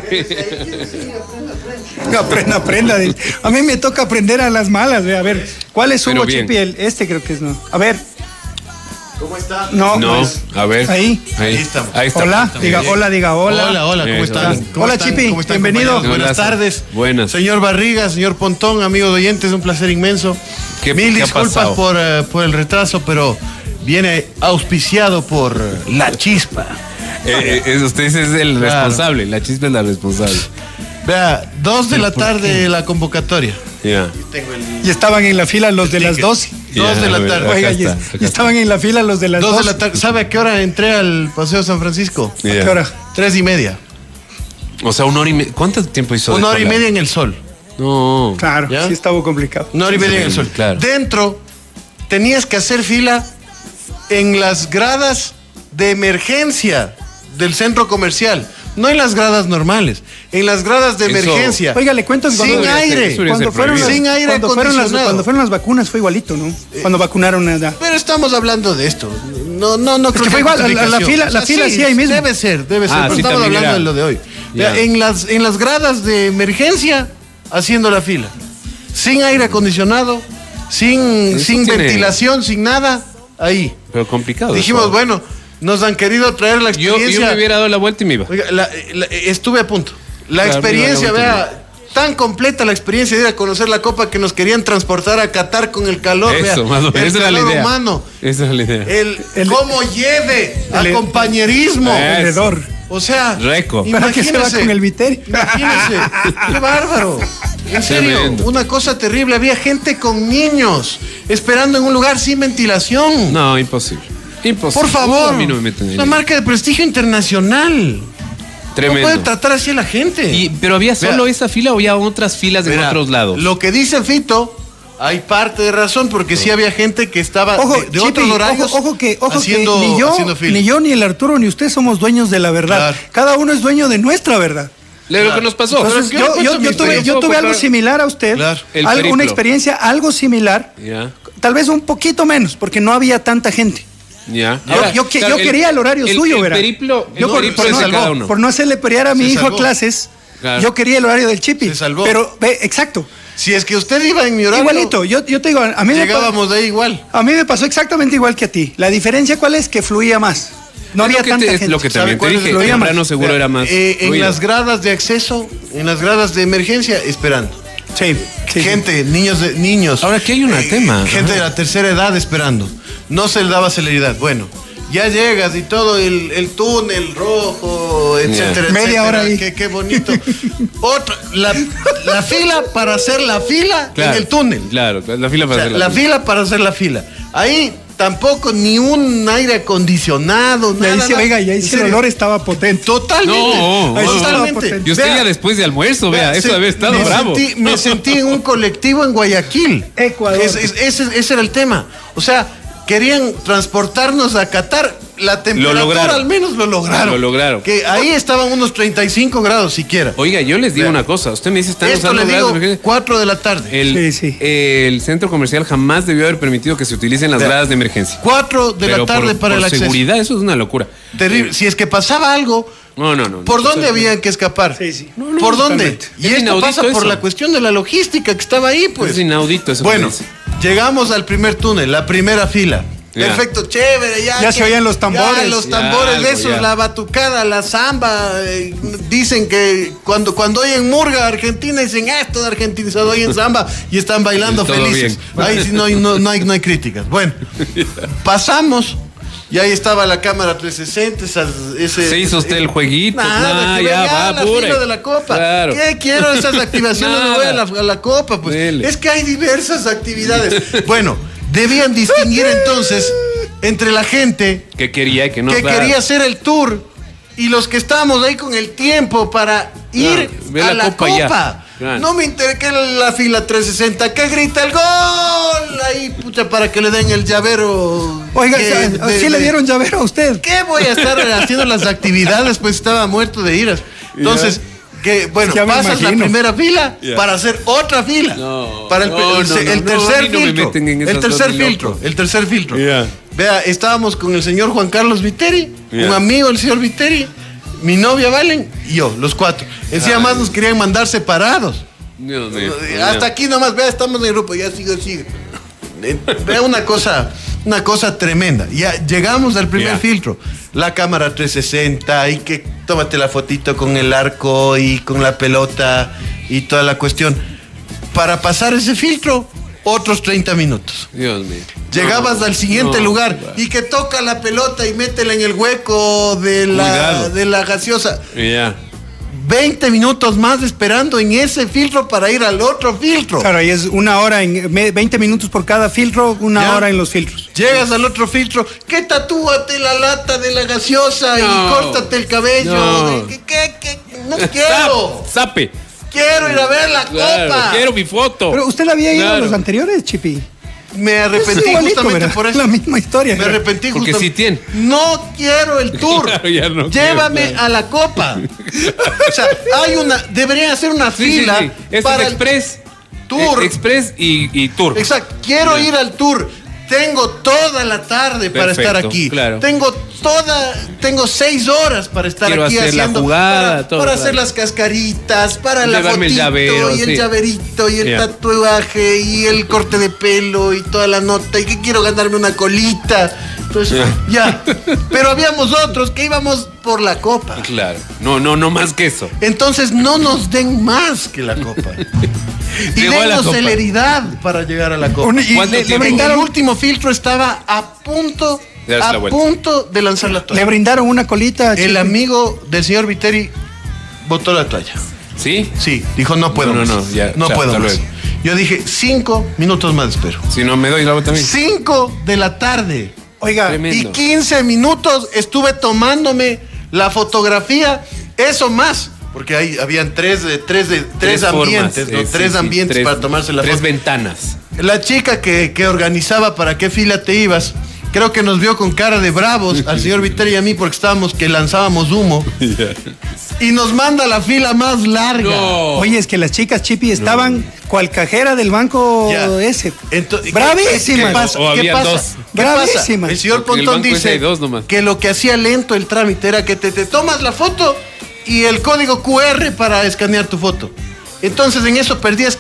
Venga, aprenda, aprenda. de- A mí me toca aprender a las malas. ve, A ver, ¿cuál es Pero Hugo bien. Chipi? El- Este creo que es no. A ver. ¿Cómo está? No, No, pues, a ver. Ahí. Ahí, Ahí estamos. Ahí está. Hola, Está diga bien. hola, diga hola. Hola, hola, ¿cómo Eso. están? ¿Cómo Hola, están? Chipi, ¿Cómo están, bienvenido. compañeros? Buenas Hola. tardes. Buenas. Señor Barriga, señor Pontón, amigos oyentes, un placer inmenso. ¿Qué- Mil qué ha disculpas pasado? por, eh, por el retraso, pero viene auspiciado por eh, La Chispa. Eh, eh, usted es el Claro. responsable. La chispa es la responsable. Vea, dos de la tarde la convocatoria. Ya. Tengo el Y estaban en la fila los de las doce. Dos Ya, de la a ver, tarde. acá Oiga, y, está, y acá estaban en la fila los de las Dos doce. de la tarde. ¿Sabe a qué hora entré al Paseo San Francisco? Ya. ¿A qué hora? Tres y media. O sea, una hora y media. ¿Cuánto tiempo hizo? de Una hora y cola? media en el sol. No. Claro, ¿Ya? sí estaba complicado. Una hora y media en el sol. Claro. Dentro tenías que hacer fila en las gradas de emergencia del centro comercial. No en las gradas normales, en las gradas de Eso- emergencia. Oiga, le cuento que Sin cuando, aire. Eso debería cuando ser fueron las, prohibido. Sin aire cuando fueron las, acondicionado. cuando fueron las vacunas fue igualito, ¿no? Cuando vacunaron a... Pero estamos hablando de esto. No, no, no. Es creo que fue haya igual, la- la justificación. fila- la fila sí ahí mismo. Debe ser, debe ser. Ah, pero sí, estamos también hablando era- de lo de hoy. Ya. Vea, En las, en las gradas de emergencia, haciendo la fila. Sin aire acondicionado, sin, Eso sin tiene- ventilación, sin nada. Ahí. Pero complicado. Dijimos, eso. bueno, nos han querido traer la Yo, experiencia. yo me hubiera dado la vuelta y me iba. Oiga, la- la- estuve a punto. La Claro, experiencia, mira, la vea, tan completa la experiencia de ir a conocer la Copa que nos querían transportar a Qatar con el calor, Eso, vea, más o menos. el Esa era la calor idea. humano, Esa es la idea. el, El- cómo lleve al el- compañerismo. Eso. Alrededor. O sea, Reco. ¿Para qué se va imagínese, con el Viteri? Imagínense, qué bárbaro. En serio, Tremendo. una cosa terrible. Había gente con niños esperando en un lugar sin ventilación. No, imposible. Imposible. Por favor, A mí no me meten en una eso. marca de prestigio internacional. Tremendo. No puede tratar así a la gente. Y, pero había solo Vea. esa fila o había otras filas en Mira, otros lados. Lo que dice Fito, hay parte de razón, porque sí había gente que estaba Ojo, de, de Chipi, otros horarios ojo, ojo que, ojo haciendo, que ni yo, haciendo fila. ni yo, ni el Arturo, ni usted somos dueños de la verdad. Claro. Cada uno es dueño de nuestra verdad. Le- Lo que nos pasó. Entonces, Pero ¿qué le yo, yo, cuento mi yo tuve, experiencia? yo tuve Puedo algo contar- similar a usted, Claro. El algo- periplo. una experiencia algo similar, Ya, tal vez un poquito menos, porque no había tanta gente. ya. Yo- yo que- yo quería el horario suyo, el verá. periplo, el Yo por, periplo por es no, de cada uno. por no hacerle pelear a mi Se hijo salvó. a clases, Claro. yo quería el horario del Chipi. Se salvó. Pero, ve, exacto. Si es que usted iba en mi horario, Igualito, yo, yo te digo, a mí, me, pa- llegábamos de ahí igual. a mí me pasó exactamente igual que a ti. La diferencia, ¿cuál es? Que fluía más. No Es había lo que tanta te- gente. es lo que ¿Sabe también te cuál es dije. el problema? Temprano seguro Vea, era más. eh, en fluido. las gradas de acceso, en las gradas de emergencia, esperando. Sí, sí. Gente, niños de niños. Ahora aquí hay un tema. Gente de la tercera edad esperando. No se le daba celeridad. Bueno, ya llegas y todo el, el túnel rojo, etcétera, Media etcétera. hora ahí. Qué, qué bonito. Otra, la, la fila para hacer la fila Claro, en el túnel. Claro, la fila O para sea, hacer la fila para hacer la fila. Ahí tampoco ni un aire acondicionado, Y nada. ahí sí, nada. oiga, y ahí En sí el serio. olor estaba potente. Totalmente. No, ahí sí estaba totalmente. potente. Y usted Vea, ya después de almuerzo, vea, eso se- había estado me bravo. Sentí, me sentí en un colectivo en Guayaquil. Ecuador. Es- es- ese, ese era el tema. O sea, querían transportarnos a Qatar. La temperatura lograron. al menos lo lograron. Lo lograron. Que ahí estaban unos treinta y cinco grados siquiera. Oiga, yo les digo Vea. una cosa. Usted me dice, están Esto usando le gradas de digo emergencia. cuatro de la tarde. El, Sí, sí. el centro comercial jamás debió haber permitido que se utilicen las Vea. gradas de emergencia. cuatro de Pero la tarde por, para por el acceso. seguridad, eso es una locura. Terrible. Si es que pasaba algo, No, no, no. ¿por no, dónde eso- había que escapar? Sí, sí. No, no, ¿Por dónde? totalmente. Y Es esto inaudito pasa por eso. la cuestión de la logística que estaba ahí, pues. Es inaudito eso que Bueno, dice. llegamos al primer túnel, la primera fila. Ya. Perfecto, chévere, ya. Ya que- se oían los tambores. Ya, los Ya, tambores de algo, esos, ya. la batucada, la samba. eh, dicen que cuando, cuando oyen murga argentina, dicen esto de argentinizado, oyen samba y están bailando Todo felices. bien. Ahí sí no hay, no, no hay, no hay críticas. Bueno, pasamos. Y ahí estaba la cámara trescientos sesenta. esas- ese, Se hizo usted el jueguito. Nada, Nah, que ya venga va, la apure. fila de la copa. Claro. ¿Qué quiero esas activaciones? Me voy a la, a la copa. Pues Dele. es que hay diversas actividades. Bueno, debían distinguir entonces entre la gente Que quería y que no. que claro. quería hacer el tour y los que estábamos ahí con el tiempo para ir Claro, ve a la la copa copa. ya. Claro. No me interesa que la fila trescientos sesenta, que grita el gol ahí, pucha, para que le den el llavero. Oiga, que- ¿sí de- sí le de- dieron llavero a usted? ¿Qué voy a estar haciendo las actividades? Pues estaba muerto de iras. Entonces, que bueno, Ya me pasas la imagino. primera fila Ya. para hacer otra fila. No. Para el, No, el- no, el no, no, tercer a mí no me filtro. meten en esas el tercer cosas, filtro. loco. El tercer filtro. Ya. Vea, estábamos con el señor Juan Carlos Viteri, Ya. un amigo del señor Viteri, mi novia Valen y yo, los cuatro. Encima más nos querían mandar separados. Dios mío. Hasta aquí nomás, vea, estamos en el grupo, ya sigue, sigue. Eh, Vea una cosa, una cosa tremenda. Ya llegamos al primer Ya. filtro. La cámara trescientos sesenta y que tómate la fotito con el arco y con la pelota y toda la cuestión. Para pasar ese filtro, otros treinta minutos. Dios mío. Llegabas No, al siguiente no, lugar no. y que toca la pelota y métela en el hueco de la, Cuidado. de la gaseosa. Ya. veinte minutos más esperando en ese filtro para ir al otro filtro. Claro, ahí es una hora, en me- veinte minutos por cada filtro, una Ya. hora en los filtros. Llegas al otro filtro, que tatúate la lata de la gaseosa y No. córtate el cabello. No. ¿Qué, qué, qué? No quiero. Zap- Zape. Quiero ir a ver la Claro, copa. quiero mi foto. Pero usted había ido a Claro. los anteriores, Chipi. Me Es arrepentí igualito, justamente ¿verdad? por eso. La misma historia. Me arrepentí Porque justamente. sí tiene. No quiero el tour. Claro, ya no Llévame quiero, claro. a la copa. O sea, hay una. Deberían hacer una Sí, sí, fila sí. Este para es el Express. tour. Eh, Express y, y Tour. Exacto. Quiero Ya. ir al tour. Tengo toda la tarde para Perfecto, estar aquí. claro. Tengo toda, tengo seis horas para estar Quiero aquí hacer la haciendo, jugada, para, todo, para claro. hacer las cascaritas, para la Llevarme el fotito llavero, y el sí. llaverito y el Ya. tatuaje y el corte de pelo y toda la nota y que quiero ganarme una colita. Entonces, ya. Pero habíamos otros que íbamos por la copa. Claro. No, no, no más que eso. Entonces no nos den más que la copa. Y Llegó a la denos copa. celeridad para llegar a la copa. Un- y ¿Cuánto le, le tiempo? En el brindaron, último filtro estaba a punto, De darse la a vuelta. punto de lanzar la toalla. le brindaron una colita. El Chipi. amigo del señor Viteri botó la toalla. ¿Sí? Sí, dijo no puedo No, no, más. no, ya, no chao, puedo hasta más. luego. Yo dije, cinco minutos más espero. Si no me doy la vuelta también. Cinco de la tarde. Oiga, Tremendo. Y quince minutos estuve tomándome la fotografía, eso más. Porque ahí habían tres, de- tres, de- tres, formas, ambientes, ¿no? eh, sí, tres sí, ambientes tres- para tomarse la Tres foto. ventanas. La chica que, que organizaba para qué fila te ibas, creo que nos vio con cara de bravos al señor Viteri y a mí porque estábamos que lanzábamos humo. Y nos manda a la fila más larga. No. oye, es que las chicas Chipi estaban cual cajera del banco Ya. ese. Ento- ¿qué- Bravísimas. ¿Qué pasa? O ¿Qué había pasa? dos. ¿Qué pasa? Bravísimas. El señor Porque en el Pontón banco ese dice hay dos nomás. que lo que hacía lento el trámite era que te, te tomas la foto y el código cu erre para escanear tu foto. Entonces en eso perdías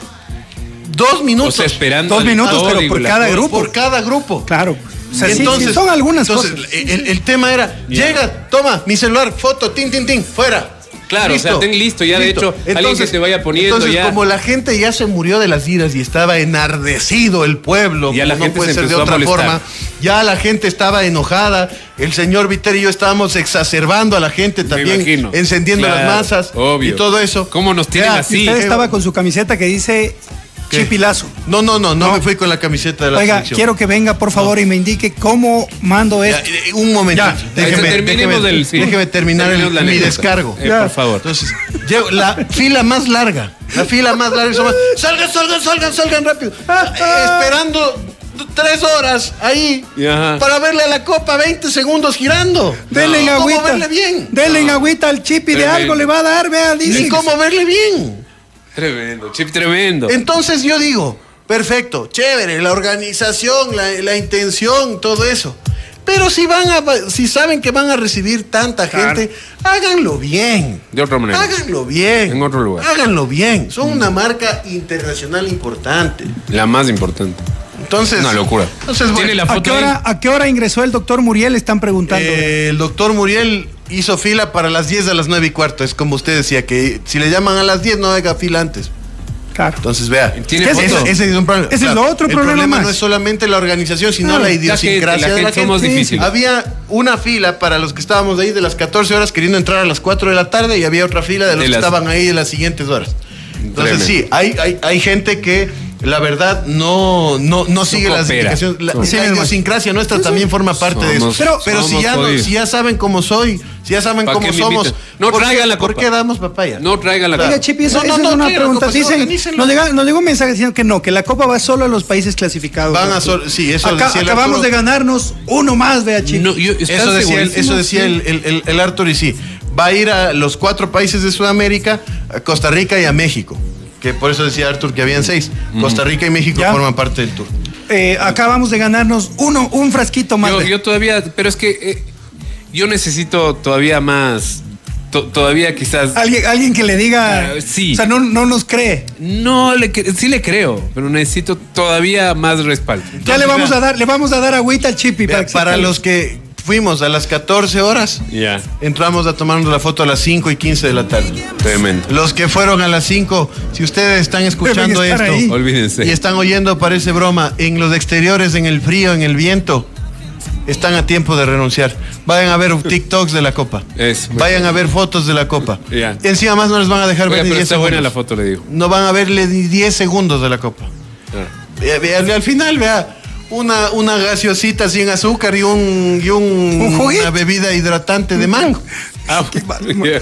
dos O minutos. sea, esperando. Dos el minutos, pero código por y la cada cosa. grupo. por cada grupo. Claro. O sea, sí, entonces, sí, son algunas entonces, cosas. El, el tema era, Ya. llega, toma mi celular, foto, tin, tin, tin, fuera. Claro, o sea, ten listo, ya de hecho, alguien que te vaya poniendo entonces, ya. como la gente ya se murió de las iras y estaba enardecido el pueblo, Ya como la no gente puede se ser de empezó a otra molestar. forma, ya la gente estaba enojada, el señor Viteri y yo estábamos exacerbando a la gente también, imagino. encendiendo Claro, las masas obvio. y todo eso. ¿Cómo nos tienen Ya, así? Usted eh, estaba con su camiseta que dice ¿Qué? Chipilazo. No, no, no, no, me fui con la camiseta de la Oiga, selección. quiero que venga, por favor, y me indique cómo mando Ya, esto. eh, un momento. Ya, déjeme, terminemos déjeme- del- sí. déjeme terminar el- Terminemos la mi anécdota. descargo. Eh, Ya. por favor. Entonces, llego, la fila más larga, la fila más larga, son más, salgan, salgan, salgan, salgan rápido. Eh, esperando tres horas ahí Ajá. para verle a la copa veinte segundos girando. Denle en Ni agüita. cómo verle bien. Denle en agüita al Chipi, de Tremendo. algo le va a dar, vea, dice. Ni cómo verle bien. Tremendo, chip tremendo. Entonces yo digo, perfecto, chévere, la organización, la, la intención, todo eso. Pero si van a, si saben que van a recibir tanta gente, háganlo bien. De otra manera. Háganlo bien. En otro lugar. Háganlo bien. Son una marca internacional importante. La más importante. Entonces. Una locura. Entonces, bueno, Tiene la ¿A foto qué, ahí. hora, ¿A qué hora ingresó el doctor Muriel? Están preguntando. eh, el doctor Muriel hizo fila para las diez a las nueve y cuarto. Es como usted decía, que si le llaman a las diez no haga fila antes. claro. Entonces, vea. Tiene ese, foto. ese es un problema. Ese es lo otro el problema problema más. no es solamente la organización, sino Claro, la la idiosincrasia gente, la de la gente somos gente. difíciles. Había una fila para los que estábamos ahí de las catorce horas queriendo entrar a las cuatro de la tarde y había otra fila de los De que las- estaban ahí de las siguientes horas. Entonces, Tremendo. sí, hay, hay, hay gente que la verdad no, no, no sigue las coopera. indicaciones. La, Somos- la idiosincrasia nuestra también forma parte de eso. Somos- Pero, pero si, somos ya no- jodidos. si ya saben cómo soy, si ya saben ¿Pa' cómo qué me somos, invitan? No ¿por qué- traigan la ¿por copa. qué damos papaya? No traigan la Claro. Oiga, Chipi, esa, No, no, esa no, es una traigan, pregunta. pues, Dicen, organícenlo. nos, llega- nos llegó un mensaje diciendo que no, que la copa va solo a los países clasificados. Van a Arturo. sol- sí, eso Acá- decía el acabamos Arturo. de ganarnos uno más, vea, Chipi. No, yo- ¿estás Eso decía, el, segurísimo? eso decía Sí. el, el, el, el Arthur y sí. Va a ir a los cuatro países de Sudamérica, a Costa Rica y a México. Que por eso decía Arthur que habían seis. Costa Rica y México Ya. forman parte del tour. Eh, acabamos de ganarnos uno, un frasquito más. Yo, de- yo todavía, pero es que eh, yo necesito todavía más, to- todavía quizás. Alguien, alguien que le diga. Ah, sí. O sea, no, no nos cree. No, le, cre- sí le creo, pero necesito todavía más respaldo. Ya le vamos vea. a dar, le vamos a dar agüita al Chipi. Vea, para que se para calme. los que fuimos a las catorce horas, Ya, entramos a tomarnos la foto a las cinco y quince de la tarde. tremendo. Los que fueron a las cinco, si ustedes están escuchando Deben estar esto ahí. Olvídense. y están oyendo, parece broma, en los exteriores, en el frío, en el viento, están a tiempo de renunciar. Vayan a ver TikToks de la copa. Eso. Vayan a ver fotos de la copa. Ya. Encima más no les van a dejar Oiga, ver ni pero diez está buena la segundos. foto, le digo. No van a verle ni diez segundos de la copa. Ah. Vea, vea, al final, vea, una, una gaseosita sin azúcar y un, y un, ¿Un juguito? una bebida hidratante de mango. Ah, más o menos.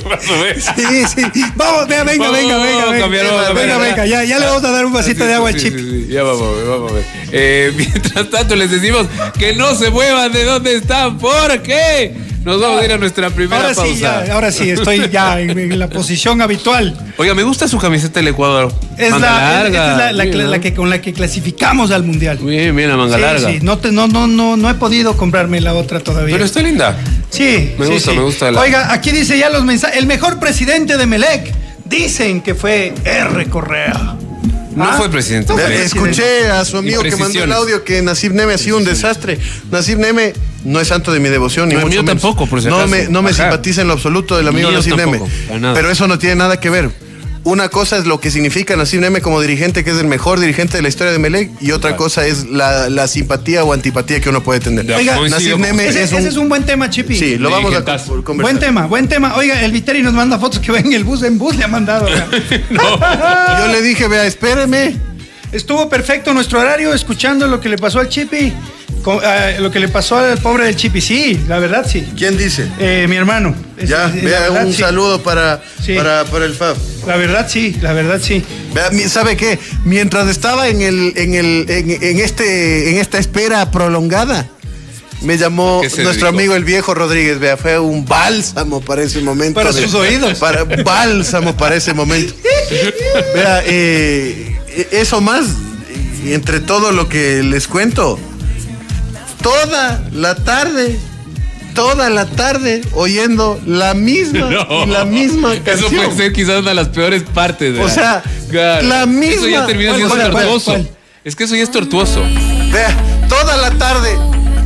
Sí, sí. Vamos, vea, venga, Vamos, venga, venga, vamos a venga. cambiar, vamos a venga, cambiar. venga, ya, ya le vamos a dar un vasito Sí, de agua al sí, Chipi. sí, sí. Ya vamos a ver, vamos a ver. Eh, mientras tanto les decimos que no se muevan de donde están porque Nos vamos a ir a nuestra primera ahora pausa. Sí, ya, ahora sí, estoy ya en, en la posición habitual. Oiga, me gusta su camiseta del Ecuador. Es, manga la, larga. es la, la, Bien, la, ¿no? la que, con la que clasificamos al mundial. Bien, bien, la manga Sí, larga. sí, no, te, no, no, no, no he podido comprarme la otra todavía. Pero está linda. Sí, Me sí, gusta, sí. me gusta la- Oiga, aquí dice ya los mensajes. El mejor presidente de Melec dicen que fue R. Correa. No Ah, fue presidente. no Vea, fue Melec. escuché a su amigo que mandó el Imprecisiones. audio que Nasib Neme ha sido un desastre. Nasib Neme no es santo de mi devoción, ni No, el mucho mío menos. tampoco, por si no acaso. me, no me Ajá. simpatiza en lo absoluto el amigo Mío Nasib Neme. tampoco, para nada. Pero eso no tiene nada que ver. Una cosa es lo que significa Nasib Neme como dirigente, que es el mejor dirigente de la historia de Melec, y otra Claro. cosa es la, la simpatía o antipatía que uno puede tener. Ya, Oiga, coincido Nasib con Neme usted. Ese, es un... ese es un buen tema, Chipi. Sí, lo vamos a Dirigentazo. con- conversar. Buen tema, buen tema. Oiga, el Viteri nos manda fotos que va en el bus, en bus le ha mandado. acá. Yo le dije, vea, espéreme. Estuvo perfecto nuestro horario escuchando lo que le pasó al Chipi, con- eh, lo que le pasó al pobre del Chipi. Sí, la verdad sí. ¿Quién dice? Eh, mi hermano. Es- Ya, es- la vea, verdad, un sí. saludo para, Sí. para, para el Fab. La verdad sí, la verdad sí. Vea, mi- ¿sabe qué? Mientras estaba en el, en el, en, en este, en esta espera prolongada, me llamó ¿A qué se nuestro dedicó? amigo el viejo Rodríguez. Vea, fue un bálsamo para ese momento. Para de- sus oídos. Para, bálsamo para ese momento. Vea, eh, eso más, y entre todo lo que les cuento, toda la tarde, toda la tarde oyendo la misma y la misma Eso canción. puede ser quizás una de las peores partes. O ¿verdad? sea, Claro. la misma. Eso ya termina ¿Cuál, siendo cuál, cuál, tortuoso. cuál? Es que eso ya es tortuoso. Vea, toda la tarde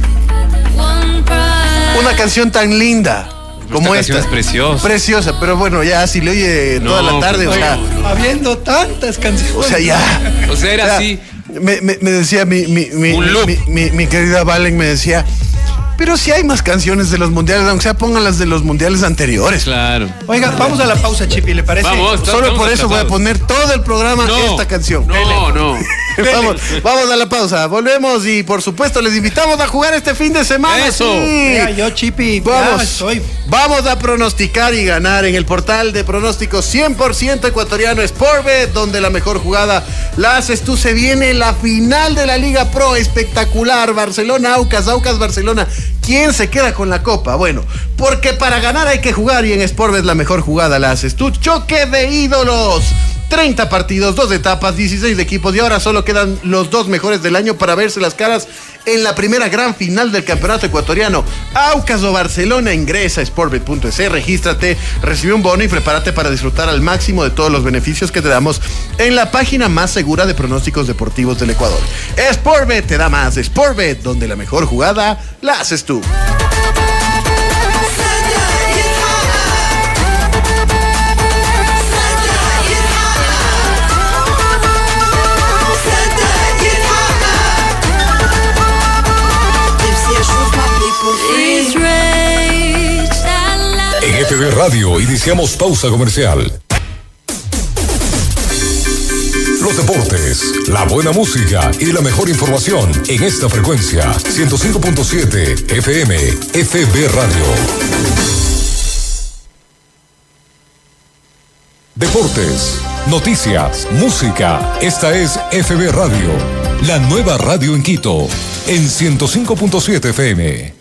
una canción tan linda como Esta esta. canción es preciosa. Preciosa, pero bueno, ya si le oye toda No, la tarde, o pues, sea, no. Habiendo tantas canciones. o sea, ya. O sea, era O sea, así. Me, me- me decía mi, mi, mi, Un loop. mi, mi- mi querida Valen, me decía, pero si hay más canciones de los mundiales, aunque sea pongan las de los mundiales anteriores. Claro. Oiga, vamos a la pausa, Chipi, ¿le parece? Vamos. Solo Estamos por eso voy a atrasados. poner todo el programa No, esta canción. No, no. Vamos, vamos a la pausa, volvemos y por supuesto les invitamos a jugar este fin de semana. Eso. Sí. Vea, yo, Chipi, ya Vamos, estoy. vamos a pronosticar y ganar en el portal de pronósticos cien por ciento ecuatoriano Sportbet, donde la mejor jugada la haces tú. Se viene la final de la Liga Pro, espectacular. Barcelona, Aucas, Aucas, Barcelona. ¿Quién se queda con la copa? Bueno, porque para ganar hay que jugar y en Sportbet la mejor jugada la haces tú. Choque de ídolos. treinta partidos, dos etapas, dieciséis equipos y ahora solo quedan los dos mejores del año para verse las caras en la primera gran final del campeonato ecuatoriano. Aucas o Barcelona, ingresa a sportbet punto es, regístrate, recibe un bono y prepárate para disfrutar al máximo de todos los beneficios que te damos en la página más segura de pronósticos deportivos del Ecuador. Sportbet te da más. Sportbet, donde la mejor jugada la haces tú. En F B Radio iniciamos pausa comercial. Los deportes, la buena música y la mejor información en esta frecuencia. ciento cinco punto siete F M, F B Radio. Deportes, noticias, música. Esta es F B Radio, la nueva radio en Quito, en ciento cinco punto siete F M.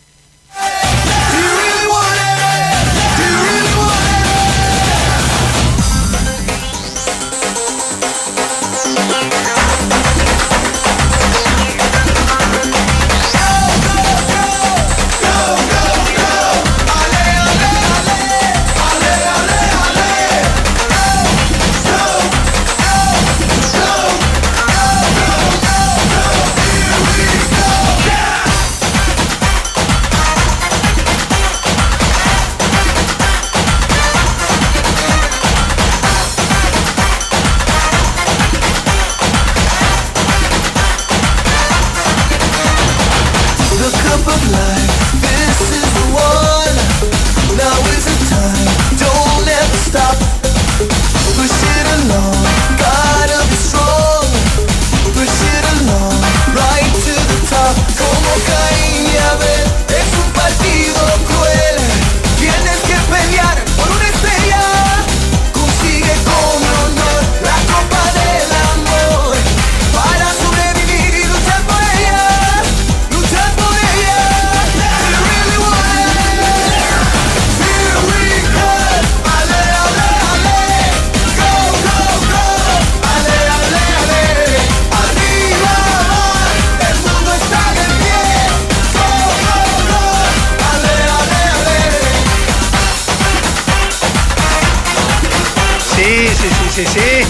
sí, sí, sí, sí.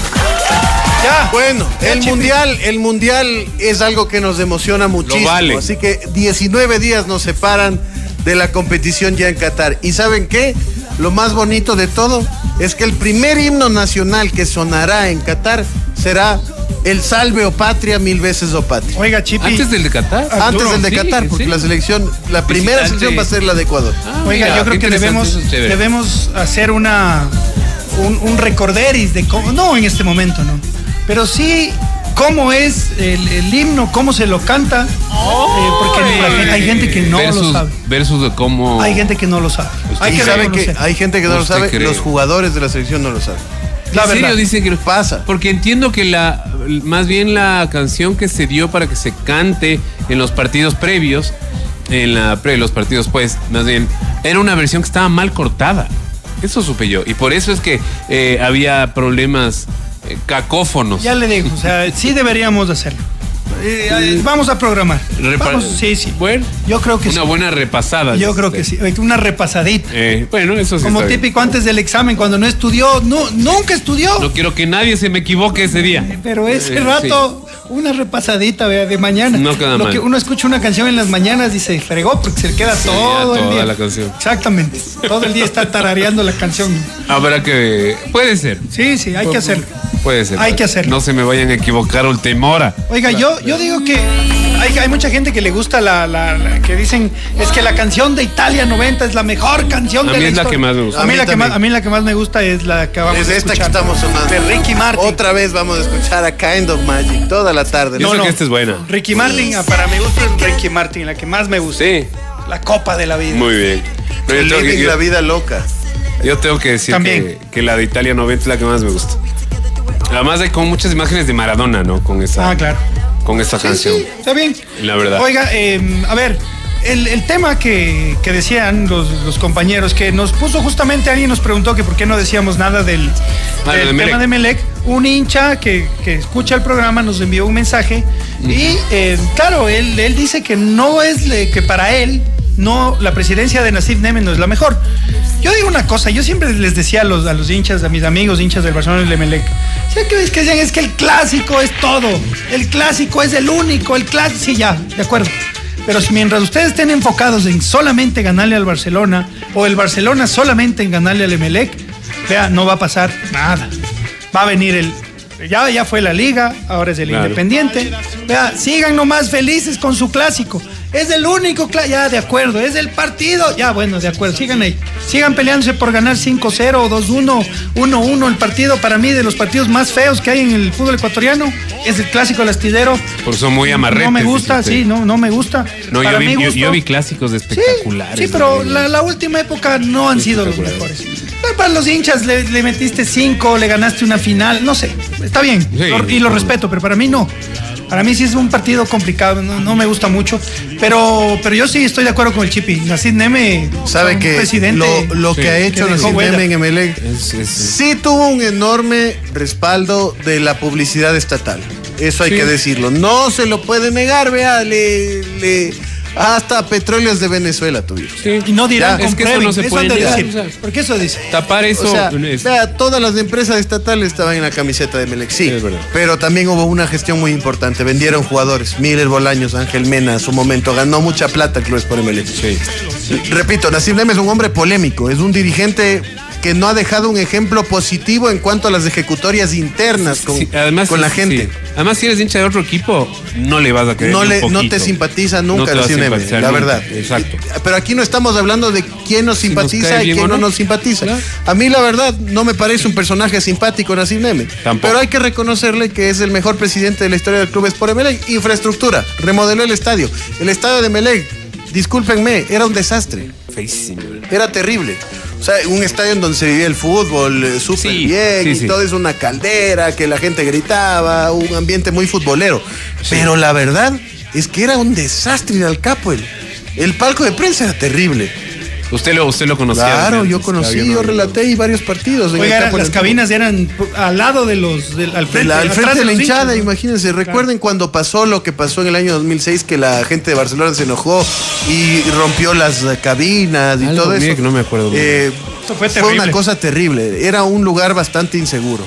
Ya. Bueno, Ya, el Chipi. mundial, el mundial es algo que nos emociona muchísimo. vale. Así que diecinueve días nos separan de la competición ya en Qatar. ¿Y saben qué? Lo más bonito de todo es que el primer himno nacional que sonará en Qatar será el Salve o Patria, mil veces o Patria. Oiga, Chipi. Antes del de Qatar. Antes del de Sí, Qatar, porque sí. la selección, la primera Visitante. selección va a ser la de Ecuador. Ah, Oiga, mira, yo creo qué que interesante, debemos, eso es chévere. debemos hacer una un, un recorderis de cómo, no en este momento, no, pero sí cómo es el, el himno, cómo se lo canta, eh, porque la gente- hay gente que no versus, lo sabe. Versus de cómo. Hay gente que no lo sabe. Hay Y que saben que reconocer. hay gente que no lo ¿Usted sabe, cree? los jugadores de la selección no lo saben. La ¿En serio verdad. dicen que Pasa. Porque entiendo que la más bien la canción que se dio para que se cante en los partidos previos, en la pre los partidos pues, más bien, era una versión que estaba mal cortada. Eso supe yo. Y por eso es que eh, había problemas eh, cacófonos. Ya le digo, o sea, sí deberíamos hacerlo. Eh, eh, vamos a programar. Repa- Vamos, sí, sí. Bueno, Yo creo que una sí. buena repasada. Yo dice creo que usted. sí. Una repasadita. Eh, bueno, eso sí. Como está bien. típico antes del examen, cuando no estudió, no, nunca estudió. No quiero que nadie se me equivoque ese día. Pero ese Eh, rato, una repasadita vea, de mañana. No queda Lo mal. que uno escucha una canción en las mañanas y se fregó porque se le queda Sí, todo ya el toda día. la canción. Exactamente. Todo el día está tarareando la canción. Habrá que. Puede ser. Sí, sí, hay que hacerlo. Puede ser. Hay que hacerlo. No se me vayan a equivocar Ultimora. Oiga, yo, yo digo que hay, hay mucha gente que le gusta la, la- la- que dicen es que la canción de Italia noventa es la mejor canción A de mí la es la historia. que más me gusta. A mí, A mí la que también. más, a mí la que más me gusta es la que vamos Es a esta que escuchar. estamos sonando. De Ricky Martin. Otra vez vamos a escuchar a Kind of Magic toda la tarde. Yo sé que esta es buena. Ricky Martin, ah, para mi gusto es Ricky Martin, la que más me gusta. Sí, La copa de la vida. muy bien. No, yo, tengo que, Living yo- la vida loca. yo tengo que decir También. que, que la de Italia noventa es la que más me gusta. Además hay como muchas imágenes de Maradona, ¿no? Con esa, Ah, claro. con esta canción. Está bien. La verdad. Oiga, eh, a ver, el, el tema que, que decían los, los compañeros, que nos puso justamente, alguien nos preguntó que por qué no decíamos nada del, Ah, del de Melec. tema de Melec. Un hincha que, que escucha el programa nos envió un mensaje y, eh, claro, él, él dice que no es, le- que para él, no, la presidencia de Nasif Nemes no es la mejor. Yo digo una cosa, yo siempre les decía a los, a los hinchas, a mis amigos hinchas del Barcelona y del Emelec, ¿sí que es que decían? Es que el clásico es todo, el clásico es el único, el clásico, sí, ya, de acuerdo. Pero si mientras ustedes estén enfocados en solamente ganarle al Barcelona o el Barcelona solamente en ganarle al Emelec, vea, no va a pasar nada. Va a venir el... Ya, ya fue la Liga, ahora es el Claro. Independiente. Vea, sigan nomás felices con su clásico. Es el único, cla- ya, de acuerdo. Es el partido, ya, bueno, de acuerdo. Sigan ahí. Sigan peleándose por ganar cinco cero o dos uno, uno uno. El partido, para mí, de los partidos más feos que hay en el fútbol ecuatoriano, es el clásico del Astillero. Por eso muy amarretes. No me gusta, dice usted. sí, no, no me gusta. No, Para yo vi, mi yo, gusto- yo vi clásicos Sí, espectaculares. sí, pero ¿no? la, la última época no han sido los mejores. Pero para los hinchas le, le metiste cinco, le ganaste una final, no sé, está bien. Sí. Lo- y lo respeto, pero para mí no. Para mí sí es un partido complicado, no, no me gusta mucho. Pero, pero yo sí estoy de acuerdo con el Chipi. Nasib Neme, ¿Sabe un que presidente lo, lo Sí. que ha hecho que dejó Nasib huella. Neme en Emelec Es- es- sí tuvo un enorme respaldo de la publicidad estatal. Eso hay Sí. que decirlo. No se lo puede negar, vea, le, le- hasta Petróleos de Venezuela tuvieron. Sí. Y no dirán, Ya, es que eso comprueben. no se Eso puede han de negar, decir. o sea. Porque eso dice. Tapar eso. O sea, es- vea, todas las empresas estatales estaban en la camiseta de Melec, sí, Es verdad. pero también hubo una gestión muy importante. Vendieron jugadores, Miller Bolaños, Ángel Mena, a su momento ganó mucha plata Clubes por Emelec. Sí. Repito, Nasib Neme es un hombre polémico, es un dirigente que no ha dejado un ejemplo positivo en cuanto a las ejecutorias internas con, Sí, además, con la sí, gente. sí. Además, si eres hincha de otro equipo, no le vas a querer. No, ni un le, no poquito. te simpatiza nunca No te va a Nasib Neme, simpatizar la nunca. verdad. Exacto. Pero aquí no estamos hablando de quién nos Si nos simpatiza cae y bien quién o no no. nos simpatiza. Claro. A mí la verdad no me parece un personaje simpático Nasib Neme. Tampoco. Pero hay que reconocerle que es el mejor presidente de la historia del club Sport Emelec. Infraestructura, remodeló el estadio. El estadio de Emelec, discúlpenme, era un desastre. Feísimo. Era terrible. O sea, un estadio en donde se vivía el fútbol eh, súper Sí, bien sí, y sí. todo es una caldera, que la gente gritaba, un ambiente muy futbolero. Pero la verdad es que era un desastre ir al Capo. El, el palco de prensa era terrible. Usted lo, usted lo conocía. Claro, desde yo antes, conocí, claro, yo no, relaté y varios partidos. en el Oiga, Capo las del cabinas eran al lado de los, del, al De frente, la- al atrás frente de la los hinchada, hinchas, ¿no? imagínense. Recuerden cuando pasó lo que pasó en el año dos mil seis, que la gente de Barcelona se enojó y rompió las eh, cabinas y Algo, todo mire eso. que no me acuerdo. Eh, Eso fue fue terrible. una cosa terrible. Era un lugar bastante inseguro.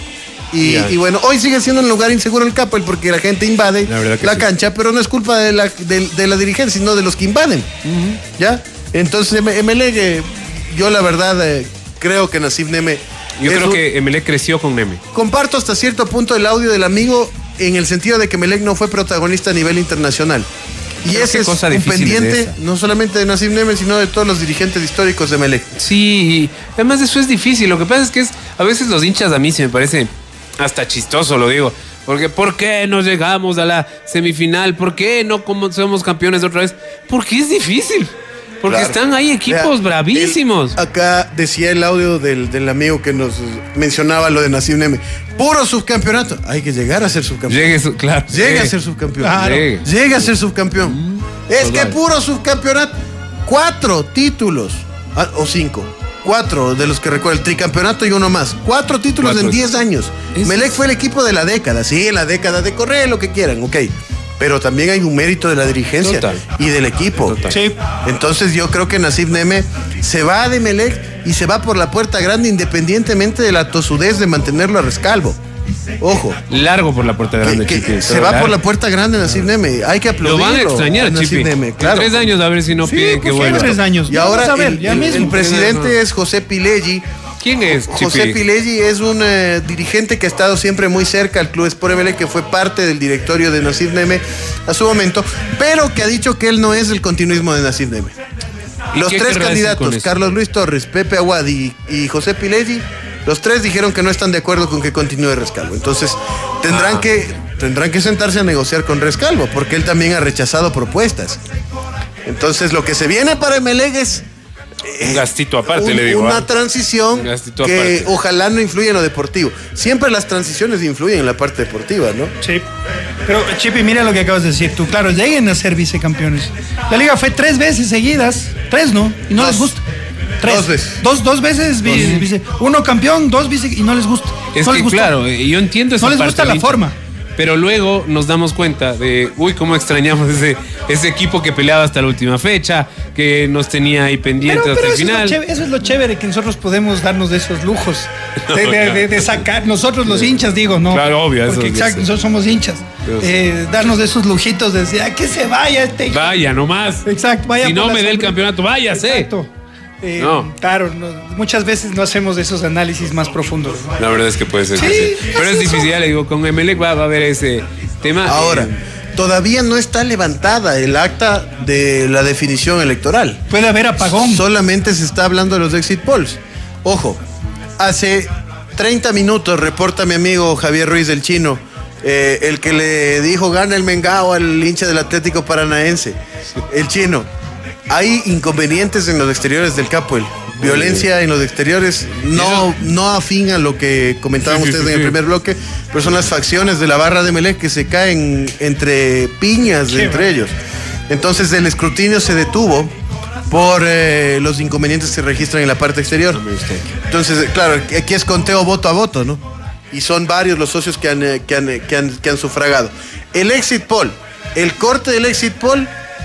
Y, y bueno, hoy sigue siendo un lugar inseguro el Capoel porque la gente invade la, la sí. cancha, pero no es culpa de la, de, de la dirigencia, sino de los que invaden. Uh-huh. ¿Ya? Entonces, Emelec, yo la verdad eh, creo que Nasif Neme... Yo creo un... que Emelec creció con Neme. Comparto hasta cierto punto el audio del amigo en el sentido de que Emelec no fue protagonista a nivel internacional. Y Pero ese es cosa un pendiente, es no solamente de Nasif Neme, sino de todos los dirigentes históricos de Emelec. Sí, además eso es difícil. Lo que pasa es que es, a veces los hinchas a mí se me parece hasta chistoso, lo digo. Porque ¿por qué no llegamos a la semifinal? ¿Por qué no como somos campeones otra vez? Porque es difícil. Porque claro. están ahí equipos Vea, bravísimos. El, acá decía el audio del, del amigo que nos mencionaba lo de Nasif Neme. Puro subcampeonato. Hay que llegar a ser subcampeón. Llegue, su, claro. Llegue Llegue. a ser subcampeón. Claro. Llegue. Llegue a ser subcampeón. Mm, es total. Que puro subcampeonato. Cuatro títulos. Ah, o cinco. Cuatro de los que recuerdo. El tricampeonato y uno más. Cuatro títulos Cuatro. en diez años. Es... Emelec fue el equipo de la década. Sí, la década de correr, lo que quieran. Ok. Pero también hay un mérito de la dirigencia Total. y del equipo. Sí. Entonces yo creo que Nasif Neme se va de Emelec y se va por la puerta grande independientemente de la tosudez de mantenerlo a rescalvo. Ojo. Largo por la puerta grande, que, que Chipi. Se va largo. por la puerta grande Nasif Neme. Hay que aplaudirlo. Lo van a extrañar, a Chipi. Neme, claro. En tres años a ver si no sí, piden que vuelva. Tres años. Y ahora ver, el, el, el presidente es José Pileggi. ¿Quién es, Chipi? José Pileggi es un uh, dirigente que ha estado siempre muy cerca al Club Sport Emelec, que fue parte del directorio de Nasif Neme a su momento, pero que ha dicho que él no es el continuismo de Nasif Neme. Los tres candidatos, Carlos Luis Torres, Pepe Aguad y, y José Pileggi, los tres dijeron que no están de acuerdo con que continúe Rescalvo. Entonces tendrán, ah. que, tendrán que sentarse a negociar con Rescalvo, porque él también ha rechazado propuestas. Entonces lo que se viene para Emelec es... Un gastito aparte, un, le digo. Una ¿eh? transición que aparte. Ojalá no influya en lo deportivo. Siempre las transiciones influyen en la parte deportiva, ¿no? Sí. Pero, Chipi, mira lo que acabas de decir tú. Claro, lleguen a ser vicecampeones. La liga fue tres veces seguidas. Tres, ¿no? Y no dos. les gusta. Tres. Dos veces. Dos, dos veces. Dos. Vice, uno campeón, dos vice y no les gusta. Es no que, les gusta. claro, yo entiendo esa No les parte gusta la ahorita. forma. Pero luego nos damos cuenta de, uy, cómo extrañamos ese, ese equipo que peleaba hasta la última fecha, que nos tenía ahí pendientes pero, pero hasta el final. Es chévere, eso es lo chévere, que nosotros podemos darnos de esos lujos, de, de, de, de sacar, nosotros los hinchas, digo, ¿no? Claro, obvio. Porque eso, exacto, nosotros somos hinchas. Eh, darnos de esos lujitos de decir, ah, que se vaya este... Vaya, nomás. Exacto, vaya. Si no me dé el campeonato, váyase. Exacto. Eh, no. Claro, no, muchas veces no hacemos esos análisis más profundos. La verdad es que puede ser. Sí, que sí. Pero es difícil, ya le digo, con Emelec va, va a haber ese tema. Ahora, eh, todavía no está levantada el acta de la definición electoral. Puede haber apagón. Solamente se está hablando de los exit polls. Ojo, hace treinta minutos reporta mi amigo Javier Ruiz del Chino, eh, el que le dijo gana el Mengao al hincha del Atlético Paranaense. El Chino. Hay inconvenientes en los exteriores del Capoel. Violencia en los exteriores, no, no afín a lo que comentaban sí, ustedes sí, sí, en el primer bloque, pero son las facciones de la barra de Emelec que se caen entre piñas sí, entre ellos. Entonces el escrutinio se detuvo por eh, los inconvenientes que se registran en la parte exterior. Entonces, claro, aquí es conteo voto a voto, ¿no? Y son varios los socios que han, que han, que han, que han sufragado. El exit poll, el corte del exit poll,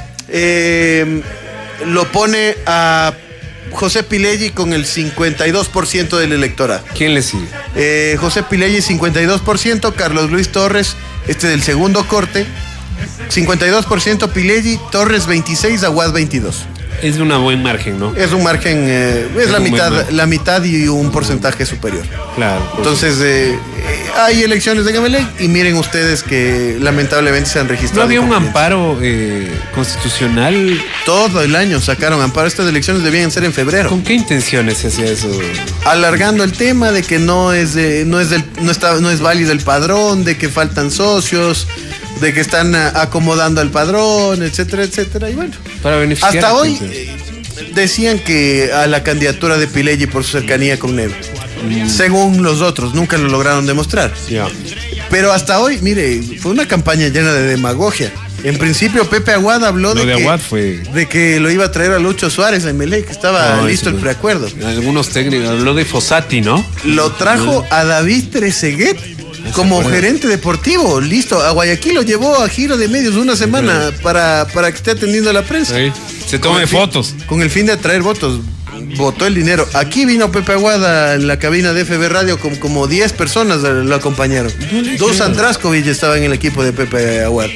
eh, lo pone a José Pileggi con el cincuenta y dos por ciento del electorado. ¿Quién le sigue? Eh, José Pileggi cincuenta y dos por ciento, Carlos Luis Torres, este del segundo corte, cincuenta y dos por ciento Pileggi, Torres veintiséis, Aguad veintidós. Es un buen margen, ¿no? Es un margen, eh, es, es la mitad, la mitad y un porcentaje superior. Claro. Entonces, eh, hay elecciones de Emelec y miren ustedes que lamentablemente se han registrado. ¿No había un amparo eh, constitucional? Todo el año sacaron amparo. Estas elecciones debían ser en febrero. ¿Con qué intenciones se hacía eso? Alargando el tema de que no es de, no es del, no está, no es válido el padrón, de que faltan socios, de que están acomodando al padrón, etcétera, etcétera. Y bueno, para beneficiar hasta hoy eh, decían que a la candidatura de Pileggi por su cercanía con Neme. Mm. Según los otros, nunca lo lograron demostrar. Yeah. Pero hasta hoy, mire, fue una campaña llena de demagogia. En principio, Pepe Aguad habló de, de, que, Aguad fue... de que lo iba a traer a Lucho Suárez a Emelec, que estaba no, listo el preacuerdo. Algunos técnicos, habló de Fossati, ¿no? Lo trajo a David Trezeguet como gerente deportivo, listo. A Guayaquil lo llevó a giro de medios una semana para, para que esté atendiendo a la prensa. Sí. Se tome con fotos. Fin, con el fin de atraer votos. botó el dinero. Aquí vino Pepe Aguada en la cabina de F B Radio, con como diez personas lo acompañaron. Dusan Draskovic estaba en el equipo de Pepe Aguada.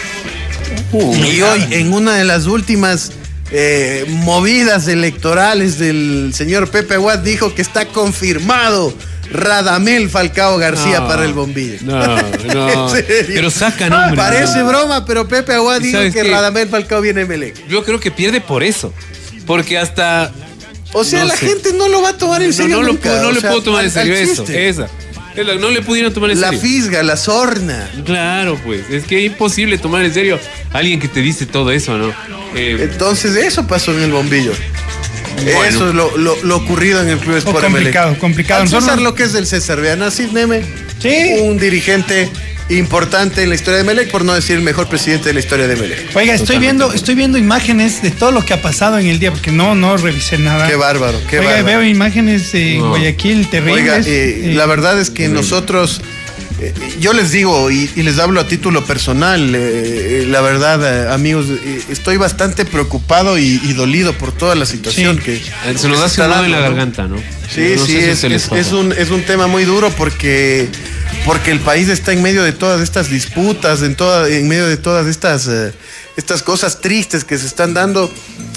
Uh, y hoy, en una de las últimas eh, movidas electorales del señor Pepe Aguad, dijo que está confirmado Radamel Falcao García no, para el bombillo. No, no. Pero saca nombre. Parece no. broma, pero Pepe Aguad dijo que qué? Radamel Falcao viene a Emelec. Yo creo que pierde por eso. Porque hasta... O sea, no la sé. gente no lo va a tomar en serio. No, no, nunca. Lo, no o le sea, puedo tomar en serio eso. Esa. No le pudieron tomar en la serio. La fisga, la sorna. Claro, pues. Es que es imposible tomar en serio a alguien que te dice todo eso, ¿no? Eh, Entonces, eso pasó en el bombillo. Bueno. Eso es lo, lo, lo ocurrido en el Club Sport oh, complicado, Emelec. complicado. Al César lo que es del César. Vean, Asif Neme. Sí. Un dirigente importante en la historia de Emelec, por no decir el mejor presidente de la historia de Emelec. Oiga, estoy viendo, estoy viendo imágenes de todo lo que ha pasado en el día, porque no, no revisé nada. Qué bárbaro, qué Oiga, bárbaro. veo imágenes de no. Guayaquil terribles. Oiga, eh, eh, la verdad es que eh, nosotros, eh, yo les digo y, y les hablo a título personal, eh, eh, la verdad, eh, amigos, eh, estoy bastante preocupado y, y dolido por toda la situación sí. que se nos hace un nudo en la garganta, ¿no? Sí, no sí, es, es, es, un, es un tema muy duro porque... porque el país está en medio de todas estas disputas, en, toda, en medio de todas estas, uh, estas cosas tristes que se están dando.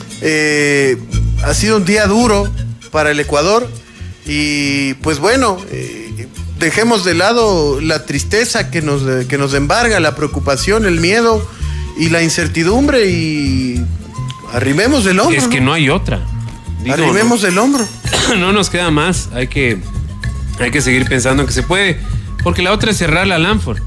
Eh, ha sido un día duro para el Ecuador y pues bueno, eh, dejemos de lado la tristeza que nos, eh, que nos embarga, la preocupación, el miedo y la incertidumbre y arrimemos el hombro. Es que no hay otra. Digo, arrimemos no. el hombro. No nos queda más, hay que, hay que seguir pensando que se puede. Porque la otra es cerrar la Lanford.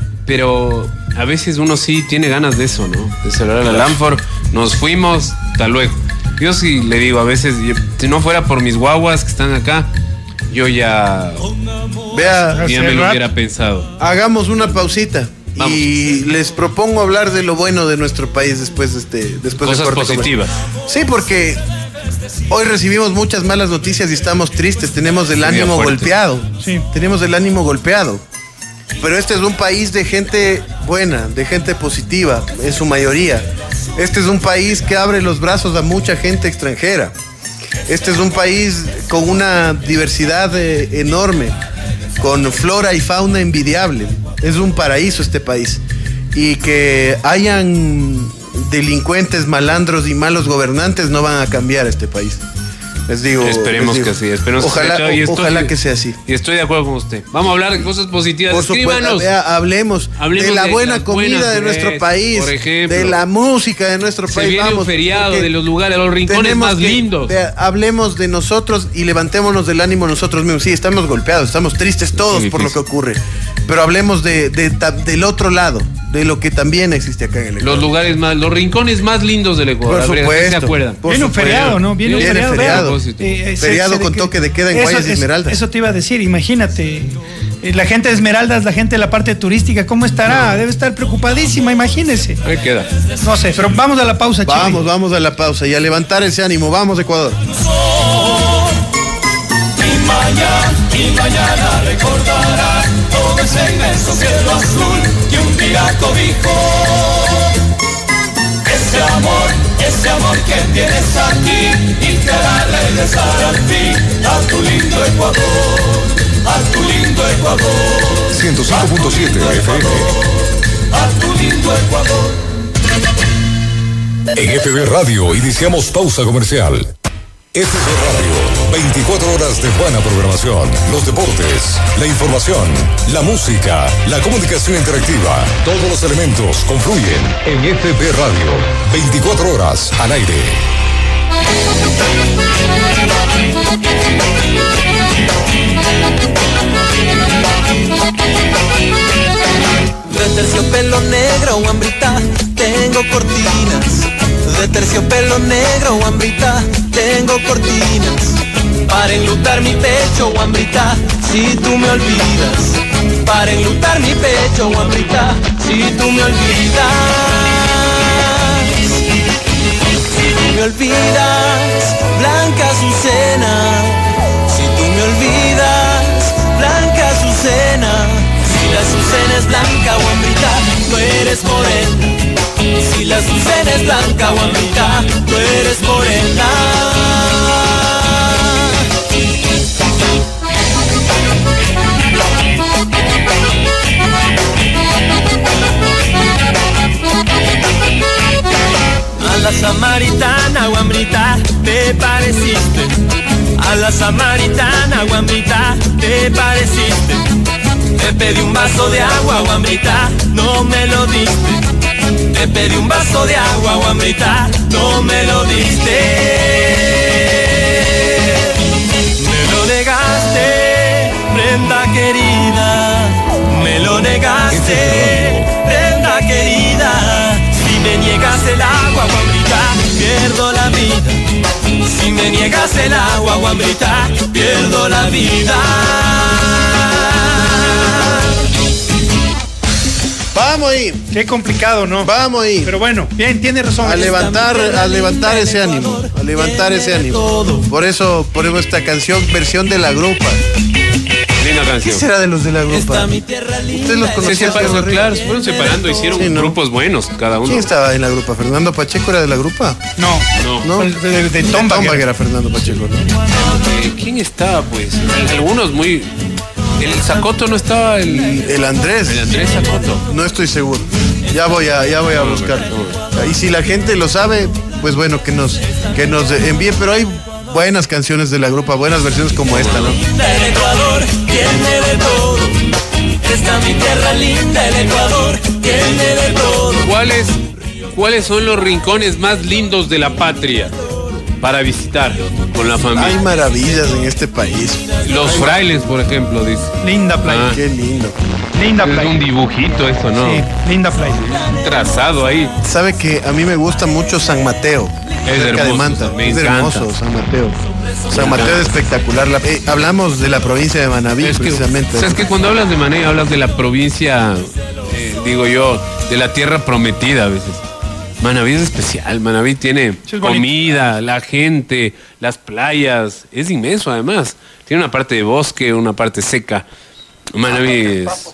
Pero a veces uno sí tiene ganas de eso, ¿no? De cerrar la Lanford. Nos fuimos, hasta luego. Yo sí le digo, a veces, yo, si no fuera por mis guaguas que están acá, yo ya... Vea, ya me lo hubiera pensado. Hagamos una pausita. Vamos. Y les propongo hablar de lo bueno de nuestro país después de este... Después Cosas de positivas. Comer. Sí, porque... Hoy recibimos muchas malas noticias y estamos tristes, tenemos el ánimo golpeado, sí. tenemos el ánimo golpeado. Pero este es un país de gente buena, de gente positiva, en su mayoría. Este es un país que abre los brazos a mucha gente extranjera. Este es un país con una diversidad eh, enorme, con flora y fauna envidiable. Es un paraíso este país. Y que hayan... delincuentes, malandros y malos gobernantes no van a cambiar este país. Les digo. Esperemos les digo, que sí. Esperemos ojalá, que, sea, y estoy, ojalá que sea así. Y estoy de acuerdo con usted. Vamos a hablar de cosas positivas. Por supuesto, hablemos, hablemos de la buena de comida de nuestro país, por ejemplo, de la música de nuestro se país. Viene Vamos, un feriado, de los lugares, de los rincones más que, lindos. De, hablemos de nosotros y levantémonos del ánimo nosotros mismos. Sí, estamos golpeados, estamos tristes todos por lo que ocurre. Pero hablemos de, de, de, del otro lado, de lo que también existe acá en el Ecuador. Los lugares más, los rincones más lindos del Ecuador. Por supuesto. ¿Se acuerdan? Viene un feriado, ¿no? Viene un feriado. feriado. Eh, feriado se, con que, toque de queda en eso, Guayas y Esmeraldas. Eso te iba a decir, imagínate. La gente de Esmeraldas, la gente de la parte turística, ¿cómo estará? No. Debe estar preocupadísima, imagínese. Ahí queda. No sé, pero vamos a la pausa, Vamos, Chile. vamos a la pausa y a levantar ese ánimo. Vamos, Ecuador. Y mañana, y mañana recordará todo ese inmenso cielo azul que un día cobijó. Ese amor, ese amor que tienes aquí y te hará regresar al fin a tu lindo Ecuador, a tu lindo Ecuador. ciento cinco punto siete F M. A tu lindo Ecuador. En F B Radio iniciamos pausa comercial. F B Radio, veinticuatro horas de buena programación, los deportes, la información, la música, la comunicación interactiva, todos los elementos confluyen en F B Radio, veinticuatro horas al aire. De terciopelo negro o hambrita, tengo cortinas. De terciopelo negro o hambrita, tengo cortinas. Para enlutar mi pecho o hambrita, si tú me olvidas. Para enlutar mi pecho o hambrita, si tú me olvidas. Si tú me olvidas, Blanca Azucena. Si tú me olvidas, Blanca Azucena. Si la Azucena es blanca o hambrita, tú eres morena. Si la Azucena es blanca o hambrita, tú eres morena. samaritana, guambrita, te pareciste. Te pedí un vaso de agua, guambrita, no me lo diste. Te pedí un vaso de agua, guambrita, no me lo diste. Me lo negaste, prenda querida. Me lo negaste, prenda querida. Si me niegas el agua, guambrita, pierdo la vida. Si me niegas el agua, guambrita, pierdo la vida. Vamos ahí. Qué complicado, ¿no? Vamos ahí. Pero bueno, bien, tiene razón. A levantar, a levantar ese ánimo. A levantar ese ánimo. Por eso ponemos esta canción, versión de la grupa. Linda ¿Qué canción. será de los de la grupa? Ustedes los Se conocían. separaron, claro, se fueron separando, hicieron Sí, ¿no? grupos buenos cada uno. ¿Quién estaba en la grupa? ¿Fernando Pacheco era de la grupa? No, No. ¿No? de, de, de De Tomba. Tomba que era Fernando Pacheco, ¿no? Eh, ¿Quién estaba, pues? Algunos muy... El Zacoto no estaba, el... El Andrés. El Andrés Zacoto. No estoy seguro. Ya voy a, ya voy a buscar. Y si la gente lo sabe, pues bueno, que nos, que nos envíe. Pero hay buenas canciones de la grupa, buenas versiones como esta, ¿no? El Ecuador tiene de todo. Está mi tierra linda, el Ecuador tiene de todo. ¿Cuáles, ¿Cuáles son los rincones más lindos de la patria para visitar con la Hay familia? maravillas en este país. Los Frailes, por ejemplo, dice. Linda playa. Ah. Qué lindo. Linda Es playa. un dibujito eso, ¿no? Sí, linda playa. Un trazado ahí. Sabe que a mí me gusta mucho San Mateo. Es cerca hermoso, de Manta. me es encanta. hermoso San Mateo. San Mateo es espectacular. La- eh, hablamos de la provincia de Manabí, Es que, precisamente. ¿sabes que cuando hablas de Mané, hablas de la provincia, eh, digo yo, de la tierra prometida a veces? Manabí es especial, Manabí tiene Sí, es bonito. comida, la gente, las playas, es inmenso además. Tiene una parte de bosque, una parte seca. Manabí es,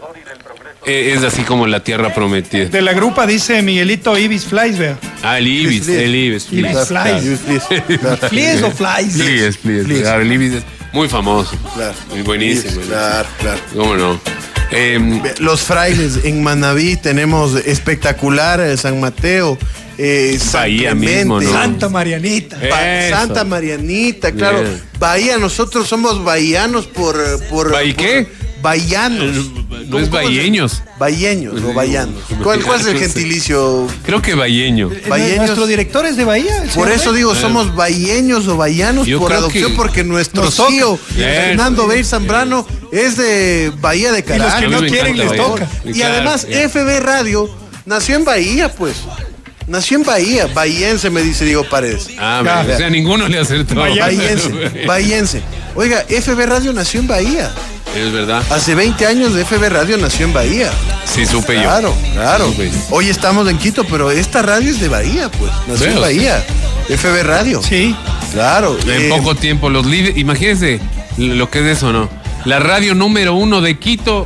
eh, es así como la tierra prometida. De la grupa dice Miguelito Ibis Flies, vea. Ah, el Ibis, Ibis, el Ibis. Ibis Ibis, Flies. Ibis, Ibis, claro. ¿Flies o flies? Flies, flies. Flies. Ah, el Ibis es muy famoso. Claro. Muy buenísimo. buenísimo. Claro, claro. ¿Cómo no? Eh, Los Frailes en Manabí tenemos espectacular eh, San Mateo, eh, San Bahía Clemente, mismo, ¿no? Santa Marianita. Ba- Eso. Santa Marianita, claro. Bien. Bahía, nosotros somos bahianos por... por ¿Bahí por- qué? Bahianos. No es ¿Cómo se- bahienños. Bahienños o bahianos. ¿Cuál, cuál es el gentilicio? Creo que bahienño. Eh, Bahienños. Nuestro director es de Bahía. el Por señor eso Rey. digo, somos bahienños o bahianos Yo por creo adopción, que porque nuestro nos toca. tío, Eso. Fernando Beir Zambrano, es de Bahía de Y los Caracas. que A mí no me quieren encanta les Bahía. toca. Y Claro, además, ya. F B Radio nació en Bahía, pues. Nació en Bahía. Bahiense, me dice Diego Paredes. Ah, Ya. o sea, ninguno le acertó. Bahiense. Bahiense. Oiga, F B Radio nació en Bahía. Es verdad. Hace veinte años F B Radio nació en Bahía. Sí, supe yo. Claro, claro. Supe. Hoy estamos en Quito, pero esta radio es de Bahía, pues. Nació en Veo. Bahía. F B Radio. Sí. Claro. En eh, poco tiempo, los líderes. Imagínense lo que es eso, ¿no? La radio número uno de Quito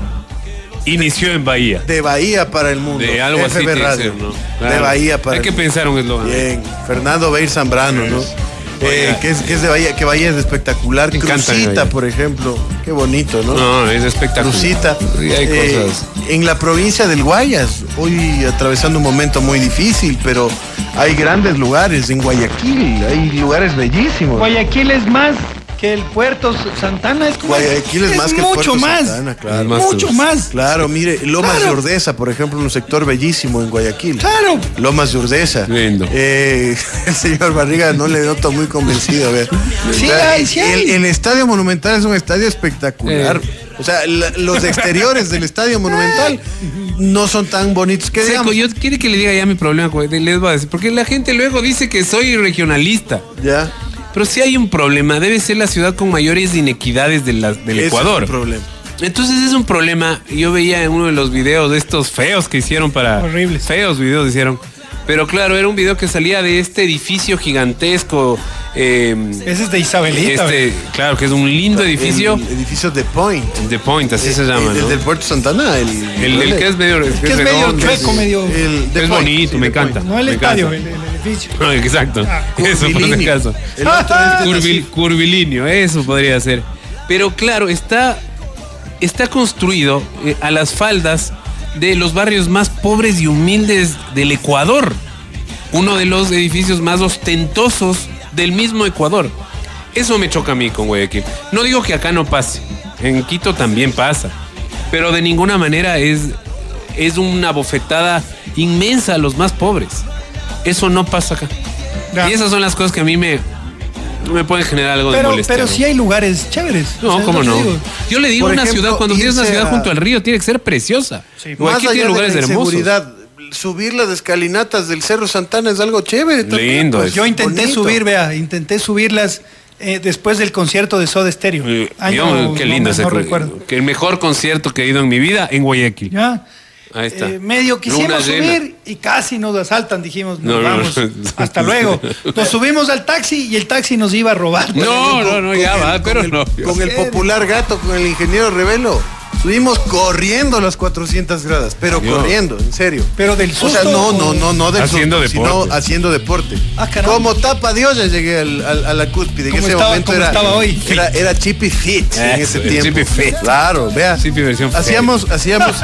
inició en Bahía. De Bahía para el mundo. De algo así F B tiene que Radio. ser, ¿no? De Claro. Bahía para Hay el que mundo. pensar un eslogan. Bien. Fernando Beir Zambrano, ¿no? Eh, Oiga. que, es, que es de Bahía, que Bahía es espectacular. Me encanta Crucita, Bahía. por ejemplo. Qué bonito, ¿no? No, es espectacular. Crucita. Sí, hay Eh, cosas. en la provincia del Guayas, hoy atravesando un momento muy difícil, pero hay grandes lugares. En Guayaquil hay lugares bellísimos. Guayaquil es más que el Puerto Santana. Es, como- Guayaquil es más que el mucho Puerto más. Santana, claro. Es más mucho que- más. Claro, mire, Lomas Claro. de Urdesa, por ejemplo, un sector bellísimo en Guayaquil. Claro. Lomas de Urdesa. Lindo. Eh, el señor Barriga no le noto muy convencido. A ver. Sí O sea, hay, sí hay. El, el Estadio Monumental es un estadio espectacular. O sea, la- los exteriores del Estadio Monumental no son tan bonitos que Seco, digamos. yo quiere que le diga ya mi problema, con- les voy a decir, porque la gente luego dice que soy regionalista. Ya. Pero si hay un problema, debe ser la ciudad con mayores inequidades de la- del Ese Ecuador. es el problema. Entonces es un problema. Yo veía en uno de los videos de estos feos que hicieron para... Horribles. Feos videos hicieron. Pero claro, era un video que salía de este edificio gigantesco. eh, Ese es de Isabelita. este, claro, que es un lindo edificio. El edificio de Point. The Point, así se Eh, llama, el ¿no? del Puerto Santana. El, El, el que es medio... que es medio redondo, chueco, medio. el The es Point, bonito, sí, me The encanta. Point. No el me estadio, el, encanta. el edificio. No, exacto. Ah, Eso, por si Curvilíneo. acaso. El otro es de Curvil- así. curvilíneo, eso podría ser. Pero claro, está, está construido eh, a las faldas de los barrios más pobres y humildes del Ecuador. Uno de los edificios más ostentosos del mismo Ecuador. Eso me choca a mí con Guayaquil. No digo que acá no pase. En Quito también pasa. Pero de ninguna manera es, es una bofetada inmensa a los más pobres. Eso no pasa acá. Ya. Y esas son las cosas que a mí me, me pueden generar algo pero, de molestia. Pero sí hay lugares chéveres. No, o sea, ¿cómo no? Digo. Yo le digo, Por una ejemplo, ciudad, cuando tienes una ciudad a... junto al río, tiene que ser preciosa. Sí. Guayaquil Más allá tiene lugares de la hermosos. inseguridad, subir las escalinatas del Cerro Santana es algo chévere. También, Lindo. pues, Yo intenté bonito. subir, vea, intenté subirlas eh, después del concierto de Soda Stereo. Eh, Año, yo, qué lindo no, ese no co- recuerdo. que el mejor concierto que he ido en mi vida en Guayaquil. Ya. Ahí está. Eh, medio quisimos Luna llena. subir y casi nos asaltan, dijimos, nos No, no, vamos, no. hasta luego. Nos subimos al taxi y el taxi nos iba a robar. No, no, no, ya va, pero con el, no. Con el popular gato, con el ingeniero Revelo. Subimos corriendo las cuatrocientas gradas, pero Dios. corriendo, en serio. Pero del susto. O sea, no, no, no, no del Haciendo susto, deporte. sino haciendo deporte. Ah, caramba. Como tapa de olla llegué al, al- a la cúspide. En ¿Cómo ese estaba- momento cómo era, estaba hoy? era, era Chippy Fit en Eso, ese el tiempo. Chippy Fit. Claro, vea. Chippy versión fit. Hacíamos, hacíamos,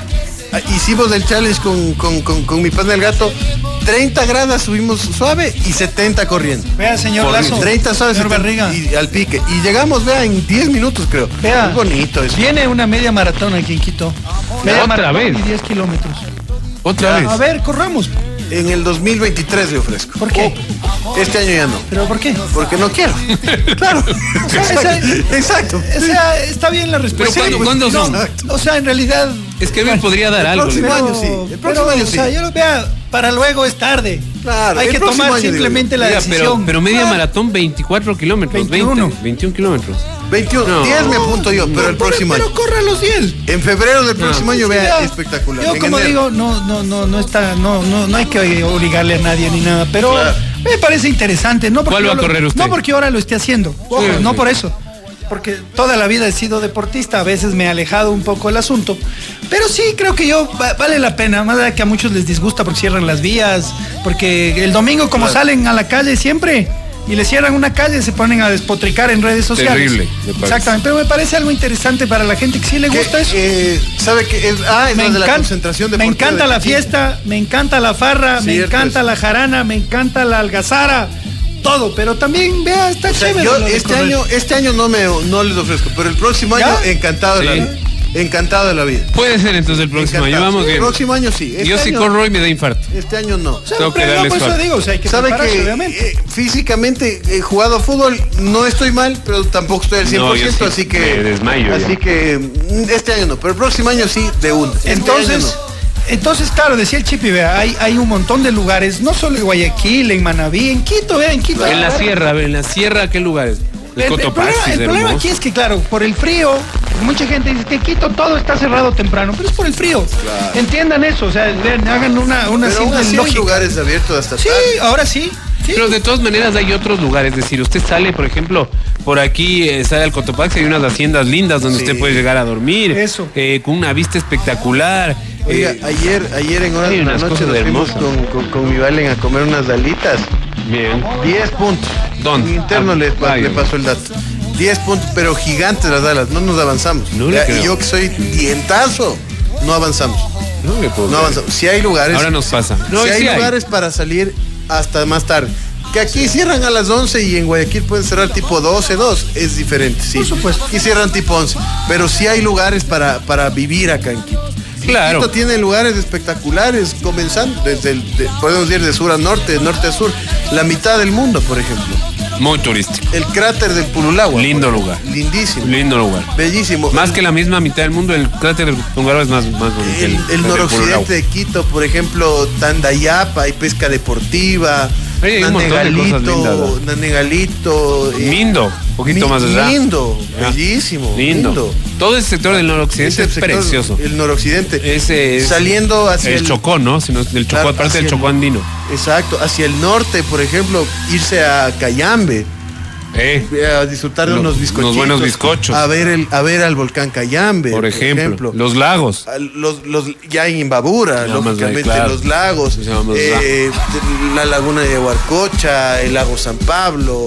hicimos el challenge con, con, con, con mi pana el gato. treinta gradas subimos suave y setenta corriendo. Vea, señor Por Lazo. treinta suave señor setenta, Barriga. y al pique. Y llegamos, vea, en diez minutos creo. Vea, Muy bonito eso. Viene una media maratón aquí en Quito. Media ¿Otra maratón vez? y diez kilómetros. Otra vez. A ver, corramos. En el dos mil veintitrés le ofrezco. ¿Por qué? Este año ya no. ¿Pero por qué? Porque no quiero. Claro. O sea, esa- Exacto. O sea, está bien la respuesta. Pero ¿cuándo- Sí, cuándo no, son? O sea, en realidad. Es que él podría dar algo. próximo le- año pero- sí, el pero, próximo año o sea, sí. yo lo vea, para luego es tarde. Claro, Hay el que próximo tomar año, digo simplemente la Mira, decisión. pero, pero media Ah, maratón, veinticuatro kilómetros, veintiuno. veinte, veintiún kilómetros. veintiuno, No. diez me apunto yo, pero el pero- próximo pero año. corra los diez. En febrero del próximo año, Sí, vea, ya. espectacular. Yo En como enero. digo, no, no, no, no está, no, no, no hay que obligarle a nadie ni nada, pero Claro. me parece interesante. No porque ¿Cuál va yo a correr lo, usted? No porque ahora lo esté haciendo, ojo, Sí, no sí. por eso. Porque toda la vida he sido deportista, a veces me he alejado un poco del asunto. Pero sí, creo que yo va- vale la pena, más allá que a muchos les disgusta porque cierran las vías, porque el domingo como Claro. salen a la calle siempre y le cierran una calle, se ponen a despotricar en redes sociales. Terrible, me parece. Exactamente, pero me parece algo interesante para la gente que sí le Que, gusta eso. eh, ¿Sabe qué? Es, ah, es Me la de la encanta, concentración me deportiva encanta de la Quito. fiesta, me encanta la farra, me Cierto encanta es. la jarana, me encanta la algazara, todo, pero también, vea, está O sea, chévere. yo lo de este correr. año, este año no me no les ofrezco, pero el próximo año ¿Ya? encantado de la Sí. vida. Encantado de la vida. Puede ser entonces el próximo año. Encantado. Vamos Sí, bien. el próximo año sí. Este Yo sí año- corro y me da infarto. Este año no. O sea, tengo que pero no, darle por eso suerte. digo, o sea, hay que Sabe prepararse, que obviamente. eh, físicamente he jugado fútbol, no estoy mal, pero tampoco estoy al cien por ciento, No, yo sí así que me desmayo ya. así que mm, este año no, pero el próximo año sí de una. Este Entonces, año no. entonces, claro, decía el Chipi, vea, hay, hay un montón de lugares, no solo en Guayaquil, en Manabí, en Quito, vea, en Quito. En la Vea, sierra, a ver, en la sierra, ¿qué lugares? El, El, el Cotopaxi problema, es el problema hermoso. aquí es que, claro, por el frío, mucha gente dice que Quito todo está cerrado temprano, pero es por el frío. Entiendan eso, o sea, vean, hagan una, una Pero aún simple así hay lógica. lugares abiertos hasta Sí, tarde. ahora sí. sí. Pero de todas maneras hay otros lugares, es decir, usted sale, por ejemplo, por aquí eh, sale al Cotopaxi, hay unas haciendas lindas donde Sí. usted puede llegar a dormir, Eso. eh, con una vista espectacular. Oiga, eh, ayer, ayer en horas hay de la unas noche cosas nos fuimos hermosas. con, con, con mi Valen a comer unas alitas. bien. diez puntos. ¿Dónde? En interno Ah, le, pa- vaya. le pasó el dato. diez puntos, pero gigantes las alas, no nos avanzamos. No le Ya, creo. y yo que soy dientazo, no avanzamos. No le puedo No creer. avanzamos. Si hay lugares. Ahora nos pasa. No, si hay sí hay. lugares para salir hasta más tarde. Que aquí cierran a las once y en Guayaquil pueden cerrar tipo doce, dos, es diferente, sí. Por supuesto. Y cierran tipo once. Pero sí hay lugares para, para vivir acá en Quito. Y Claro. Quito tiene lugares espectaculares, comenzando desde el, de- podemos ir de sur a norte, de norte a sur, la mitad del mundo, por ejemplo. Muy turístico. El cráter del Pululagua. Lindo por lugar. ejemplo. Lindísimo. Lindo lugar. Bellísimo. Más que la misma mitad del mundo, el cráter del Tungaro es más, más bonito. que El, el cráter del noroccidente Pururao. de Quito, por ejemplo, Tandayapa, hay pesca deportiva, Oye, hay un montón de cosas lindas, ¿no? Nanegalito, eh, Mindo, un poquito Mi- más allá. Lindo, Ya. bellísimo. Lindo. lindo. Todo ese sector del noroccidente Ese es sector, precioso. El noroccidente. Ese es Saliendo hacia el Chocó, ¿no? Sino del Chocó, Claro, aparte hacia del el- Chocó andino. Exacto, hacia el norte, por ejemplo, irse a Cayambe, Eh, a disfrutar de Lo- unos unos bizcochitos. buenos bizcochos. A ver, el, a ver al volcán Cayambe, por ejemplo, los lagos. A Los, los, ya en Imbabura, Ya más lógicamente, claro. los lagos, Se llama más eh, la laguna de Huarcocha, el lago San Pablo,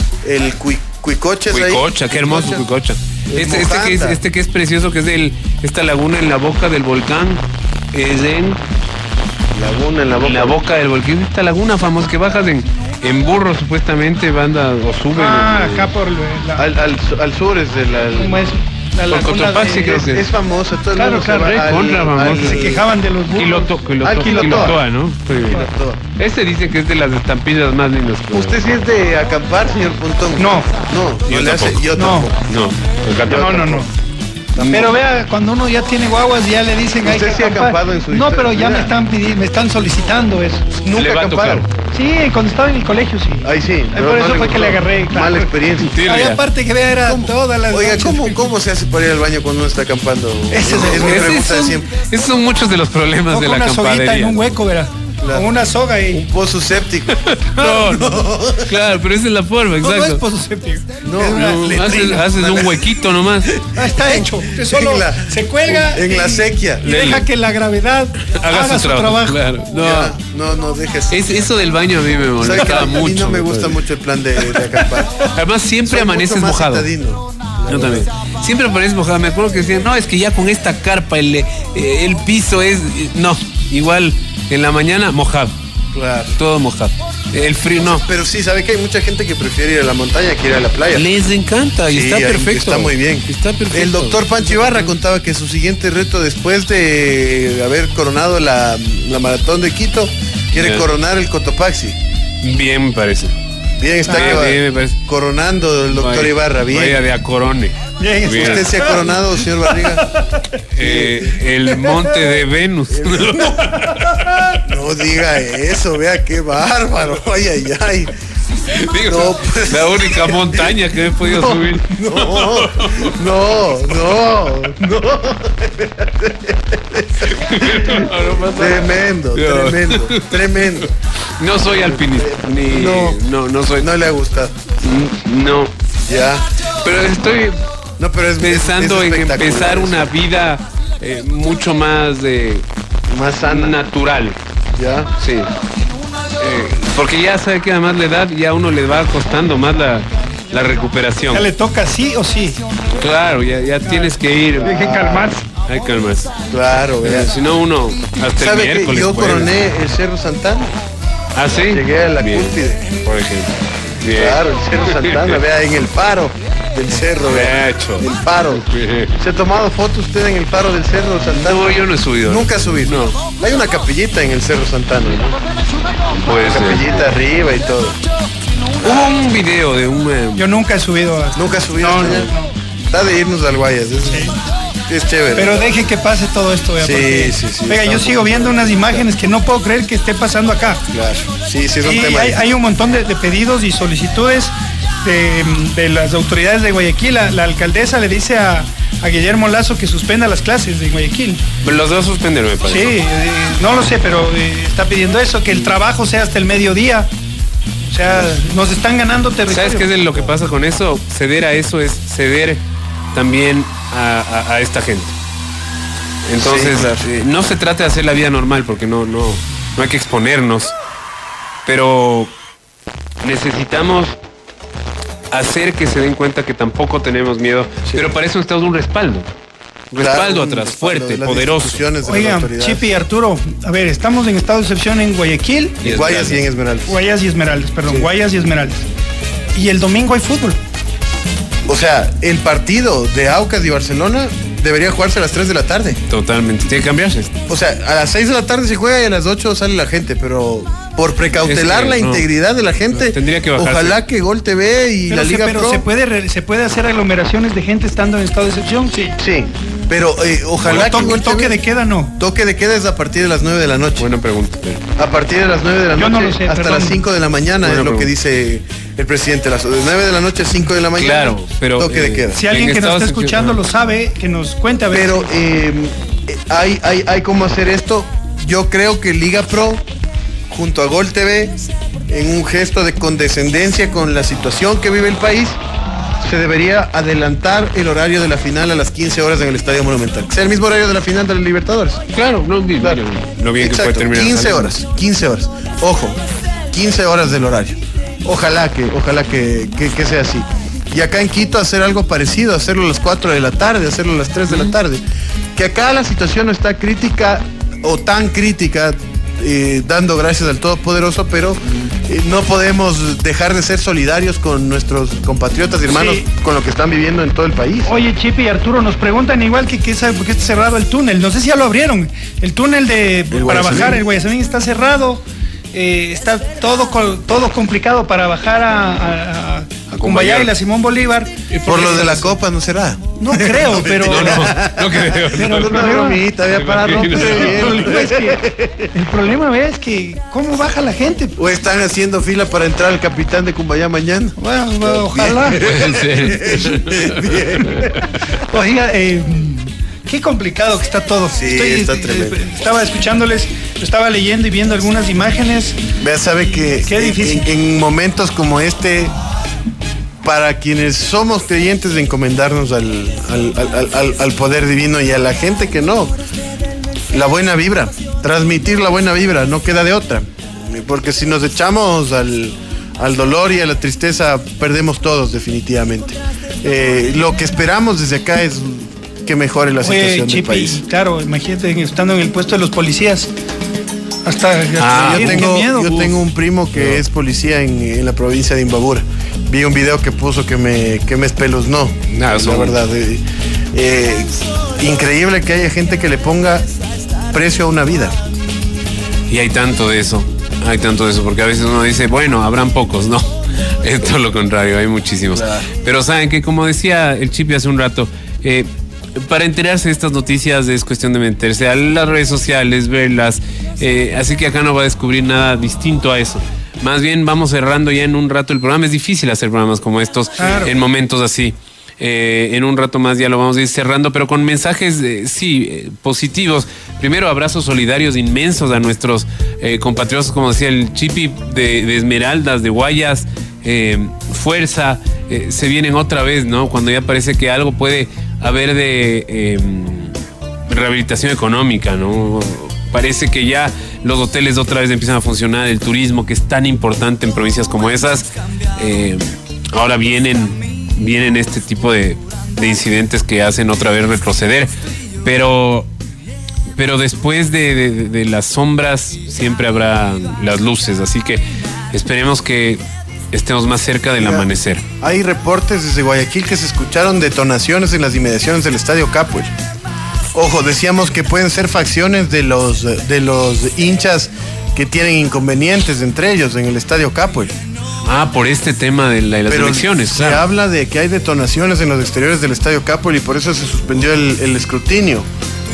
el Cui- Cuicocha. ¿es ahí? Cuicocha, qué hermoso Cuicocha. El Este, este, que es, Mojanta. este que es precioso, que es el, esta laguna en la boca del volcán, es en, Laguna en la boca. en la boca del volcán. Esta laguna famosa que bajas en, en burro supuestamente banda o suben. Ah, en- acá por la, Al, al, al sur es de la... ¿cómo es? La Por laguna Cotopaxi, de- creo Es, que es famosa, todo el Claro, mundo claro, se va al- recontra famosa. al- se quejaban de los burros. Quiloto, Quiloto- Ah, Quilotoa. Quilotoa, ¿no? Sí. Quilotoa. Este dice que es de las estampillas más lindas. que- ¿Usted sí es de acampar, señor Pontón? No. No, Yo no le hace, tampoco. yo No. tampoco. No, el gato- No, no, no. Pero vea, cuando uno ya tiene guaguas, ya le dicen hay ¿Usted que sí ha acampar. acampado en su No, pero ya vida? me están pidiendo, me están solicitando eso. Nunca Le ha va a acampado. tocar. Sí, cuando estaba en el colegio, sí. Ahí sí. Ay, pero por no eso le fue que gustó. le agarré, claro. Mala experiencia. Sí, Ay, ya. aparte que vea, era todas las Oiga, noches. ¿cómo, ¿cómo se hace para ir al baño cuando uno está acampando? Ese es el- es mi Esos pregunta de son, siempre. esos son muchos de los problemas O de con la una soguita campadería. en un hueco, verá. Claro. Con una soga y... Un pozo séptico. No, no. Claro, pero esa es la forma, No, no es exacto. pozo séptico. No, es una No, haces, letrina. haces un huequito nomás. Ah, está hecho. Usted solo En la- se cuelga en la y- sequía. y deja que la gravedad Haga su, trabajo. Claro. No. Ya, no, no, déjese. Es, eso del baño a mí me ¿Sabe que molestaba a mí mucho. no me gusta mucho el plan de, de acampar. Además, siempre Soy amaneces mucho más mojado. citadino. Yo también. Siempre amaneces mojado. Me acuerdo que decían, no, es que ya con esta carpa el, eh, el piso es. No, igual en la mañana mojado. Claro. Todo mojado. El frío no. Pero sí, ¿sabe que hay mucha gente que prefiere ir a la montaña que ir a la playa? Les encanta y Sí, está ahí perfecto. Está muy bien. Está perfecto. El doctor Pancho Ibarra contaba que su siguiente reto después de haber coronado la, la maratón de Quito, quiere Ya. coronar el Cotopaxi. Bien, me parece. Bien, está Bien, que va bien, me parece. coronando el doctor Vaya- Ibarra. Bien. Vaya de Acorone. Bien, Bien. ¿Usted se ha coronado, señor Barriga? Eh, el monte de Venus. No diga eso, vea qué bárbaro. Ay, ay, ay. Digo, No, pues. la única montaña que he podido subir. No, no, no, no. Tremendo, No. tremendo, tremendo. No soy alpinista. Ni, No. no, no, soy. No le ha gustado. No. Ya. Pero estoy No, pero es pensando es en espectacular empezar eso. una vida eh, mucho más de más sana. natural. Ya. Sí. Eh, porque ya sabe que además la edad ya a uno le va costando más la, la recuperación. Ya le toca sí o sí. Claro, ya, ya tienes que ir. Hay que calmarse. Hay que calmarse. Claro, vea. Eh, Si no, uno hasta el ¿Sabe que miércoles. yo puede. coroné el Cerro Santana? ¿Ah, sí? Llegué a la Bien, cúspide. por ejemplo. Bien. Claro, el Cerro Santana, vea, en el faro del cerro, vea. Hecho. El faro. Bien. ¿Se ha tomado foto usted en el faro del Cerro Santana? No, yo no he subido. Nunca ha subido. No. Hay una capillita en el Cerro Santana, ¿no? Puede ser. Capillita arriba y todo. Hubo un video de un. eh, Yo nunca he subido a... Nunca ha subido No, hasta no, allá. Está de irnos al Guayas. Es, es chévere. Pero deje que pase todo esto, vea, Sí, porque- sí, sí, Oiga, yo estamos- sigo viendo unas imágenes que no puedo creer que esté pasando acá. Claro. Sí, sí, es un Y tema. hay, hay un montón de, de pedidos y solicitudes de, de las autoridades de Guayaquil. La, la alcaldesa le dice a, a Guillermo Lazo que suspenda las clases de Guayaquil. Los dos suspendieron, me Sí, parece. eh, no lo sé, pero eh, está pidiendo eso, que el trabajo sea hasta el mediodía. O sea, nos están ganando territorio. ¿Sabes qué es lo que pasa con eso? Ceder a eso es ceder también a, a- a esta gente. Entonces, Sí, claro. eh, no se trata de hacer la vida normal, porque no, no, no hay que exponernos. Pero necesitamos hacer que se den cuenta que tampoco tenemos miedo. Pero para eso necesitamos un respaldo. Un Claro, respaldo un atrás, respaldo fuerte, de las poderoso. instituciones, de las Oigan, autoridades. Chipi y Arturo, a ver, estamos en estado de excepción en Guayaquil, Y En Guayas y en Esmeraldas. Guayas y Esmeraldas, perdón, Guayas y Esmeraldas. Y el domingo hay fútbol. O sea, el partido de Aucas y Barcelona debería jugarse a las tres de la tarde. Totalmente. Tiene que cambiarse. O sea, a las seis de la tarde se juega y a las ocho sale la gente, pero por precautelar Es que, la no. integridad de la gente, No, tendría que bajarse. ojalá que Gol T V y Pero, la se, Liga pero Pro... se puede re- se puede hacer aglomeraciones de gente estando en estado de excepción, sí. Sí, pero eh, ojalá El que toque, Gol el toque T V de queda no. toque de queda es a partir de las nueve de la noche. Buena pregunta. pero- A partir de las nueve de la Yo noche no lo sé, hasta perdón. las cinco de la mañana Buena es lo que pregunta. dice el presidente Lazo. De nueve de la noche a cinco de la mañana. Claro, pero, toque de eh, queda. Si alguien En que nos estado está de escuchando excepción, lo sabe, que nos cuente a ver. Pero eh, eh, hay, hay, hay cómo hacer esto. Yo creo que Liga Pro, junto a Gol T V, en un gesto de condescendencia con la situación que vive el país, se debería adelantar el horario de la final a las quince horas en el Estadio Monumental. Que sea el mismo horario de la final de la Libertadores. Claro, no, bien, Claro. lo bien que puede Exacto, terminar. quince saliendo. horas, quince horas. Ojo, quince horas del horario. Ojalá que, ojalá que, que, que sea así. Y acá en Quito hacer algo parecido, hacerlo a las cuatro de la tarde, hacerlo a las tres de la tarde. Que acá la situación no está crítica o tan crítica, eh, dando gracias al Todopoderoso, pero eh, no podemos dejar de ser solidarios con nuestros compatriotas y hermanos Sí. con lo que están viviendo en todo el país. Oye, Chipi y Arturo, nos preguntan igual que qué sabe por qué está cerrado el túnel. No sé si ya lo abrieron. El túnel de para Guayasamín. bajar, el Guayasamín está cerrado. Eh, está todo co- todo complicado para bajar a, a, a, a Cumbayá y la Simón Bolívar. Por lo de la copa, ¿no será? No creo, pero. No, no, no creo. Pero el Una problema, bromita, había para romper el el hielo. problema es que, el problema es que cómo baja la gente. O están haciendo fila para entrar el capitán de Cumbayá mañana. Bueno, bueno, ojalá. Puede ser. Oiga, eh, qué complicado que está todo. Sí, está tremendo. eh, Estaba escuchándoles, estaba leyendo y viendo algunas imágenes. Vea, sabe que Qué difícil. En, en momentos como este, para quienes somos creyentes de encomendarnos al, al, al- al- al poder divino y a la gente que no, la buena vibra, transmitir la buena vibra, no queda de otra. Porque si nos echamos al, al dolor y a la tristeza, perdemos todos definitivamente. Eh, lo que esperamos desde acá es que mejore la Oye, situación del Chipi, país. claro, imagínate estando en el puesto de los policías. Hasta, hasta Ah, yo qué tengo, miedo. yo tengo un primo que es policía en, en la provincia de Imbabura. Vi un video que puso que me, que me espeluznó. Nah, la son- verdad. eh, eh, increíble que haya gente que le ponga precio a una vida. Y hay tanto de eso, hay tanto de eso, porque a veces uno dice, bueno, habrán pocos, no. Es todo lo contrario, hay muchísimos. Claro. Pero saben que, como decía el Chipi hace un rato, eh, para enterarse de estas noticias es cuestión de meterse a las redes sociales, verlas. eh, así que acá no va a descubrir nada distinto a eso. Más bien vamos cerrando ya en un rato el programa. Es difícil hacer programas como estos Claro. en momentos así. Eh, en un rato más ya lo vamos a ir cerrando, pero con mensajes, eh, sí, eh, positivos. Primero, abrazos solidarios inmensos a nuestros eh, compatriotas, como decía el Chipi, de, de Esmeraldas, de Guayas. Eh, fuerza, eh, se vienen otra vez, ¿no? Cuando ya parece que algo puede haber de eh, rehabilitación económica, ¿no? Parece que ya los hoteles otra vez empiezan a funcionar, el turismo, que es tan importante en provincias como esas. Eh, ahora vienen, vienen este tipo de, de incidentes que hacen otra vez retroceder. Pero, pero después de, de- de las sombras siempre habrá las luces, así que esperemos que estemos más cerca del Mira, amanecer. Hay reportes desde Guayaquil que se escucharon detonaciones en las inmediaciones del Estadio Capuel. Ojo, decíamos que pueden ser facciones de los, de los hinchas que tienen inconvenientes entre ellos en el Estadio Capuel. Ah, por este tema de, la- de las Pero elecciones, se claro. habla de que hay detonaciones en los exteriores del Estadio Capuel y por eso se suspendió el, el escrutinio.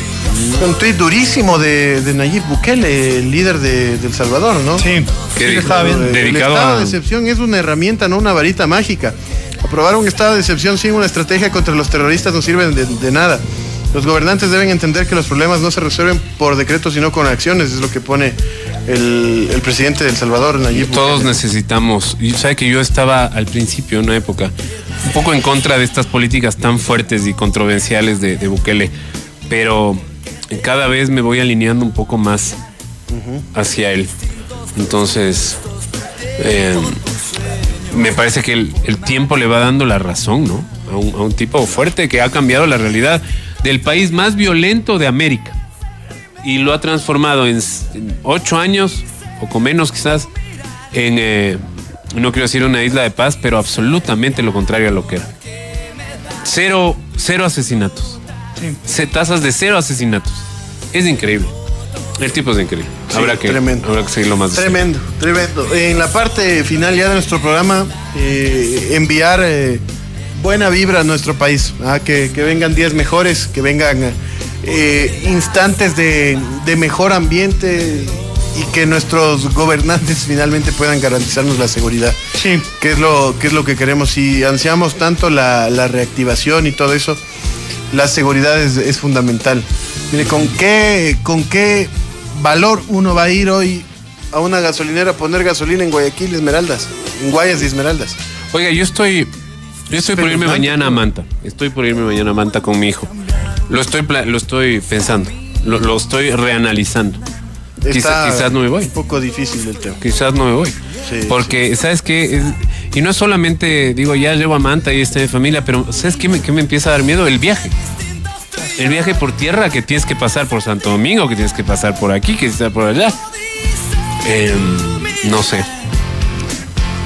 Un tuit durísimo de, de Nayib Bukele, el líder de, de El Salvador, ¿no? Sí, ¿Qué sí, lo dijo? estaba viendo. El Dedicado estado a- de excepción es una herramienta, no una varita mágica. Aprobar un estado de excepción sin una estrategia contra los terroristas no sirve de, de nada. Los gobernantes deben entender que los problemas no se resuelven por decreto, sino con acciones, es lo que pone el, el presidente de El Salvador, Nayib Todos Bukele. necesitamos. Y sabe que yo estaba al principio, en una época, un poco en contra de estas políticas tan fuertes y controversiales de, de Bukele, pero cada vez me voy alineando un poco más hacia él. Entonces, eh, me parece que el, el tiempo le va dando la razón, ¿no? A un, a un tipo fuerte que ha cambiado la realidad del país más violento de América y lo ha transformado en, en ocho años, o con menos quizás, en, eh, no quiero decir una isla de paz, pero absolutamente lo contrario a lo que era. Cero, cero asesinatos. Sí. Ce- tasas de cero asesinatos. Es increíble. El tipo es increíble. Sí, habrá, que, tremendo. habrá que seguirlo más de cerca. Tremendo, tremendo. En la parte final ya de nuestro programa, eh, enviar eh, buena vibra a nuestro país. ¿ah? Que, que vengan días mejores, que vengan eh, instantes de, de mejor ambiente y que nuestros gobernantes finalmente puedan garantizarnos la seguridad. Sí. Que es lo, que es lo que queremos. Si ansiamos tanto la, la reactivación y todo eso, la seguridad es, es fundamental. Mire, ¿con qué, ¿con qué valor uno va a ir hoy a una gasolinera a poner gasolina en Guayaquil, Esmeraldas? En Guayas y Esmeraldas. Oiga, yo estoy, yo estoy por irme Espeluznante, mañana a ¿no? Manta. Estoy por irme mañana a Manta con mi hijo. Lo estoy, pla- lo estoy pensando. Lo, lo estoy reanalizando. Quizá- Está quizás no me voy. un poco difícil el tema. Quizás no me voy. Sí, Porque, ¿sabes qué? Es- y no es solamente, digo, ya llevo a Manta y está mi familia, pero ¿sabes qué me, qué me empieza a dar miedo? El viaje. El viaje por tierra, que tienes que pasar por Santo Domingo, que tienes que pasar por aquí, que tienes que pasar por allá. Eh, no sé.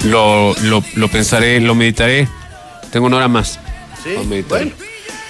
lo, lo, lo pensaré, lo meditaré. Tengo una hora más. Sí, Lo meditaré. bueno.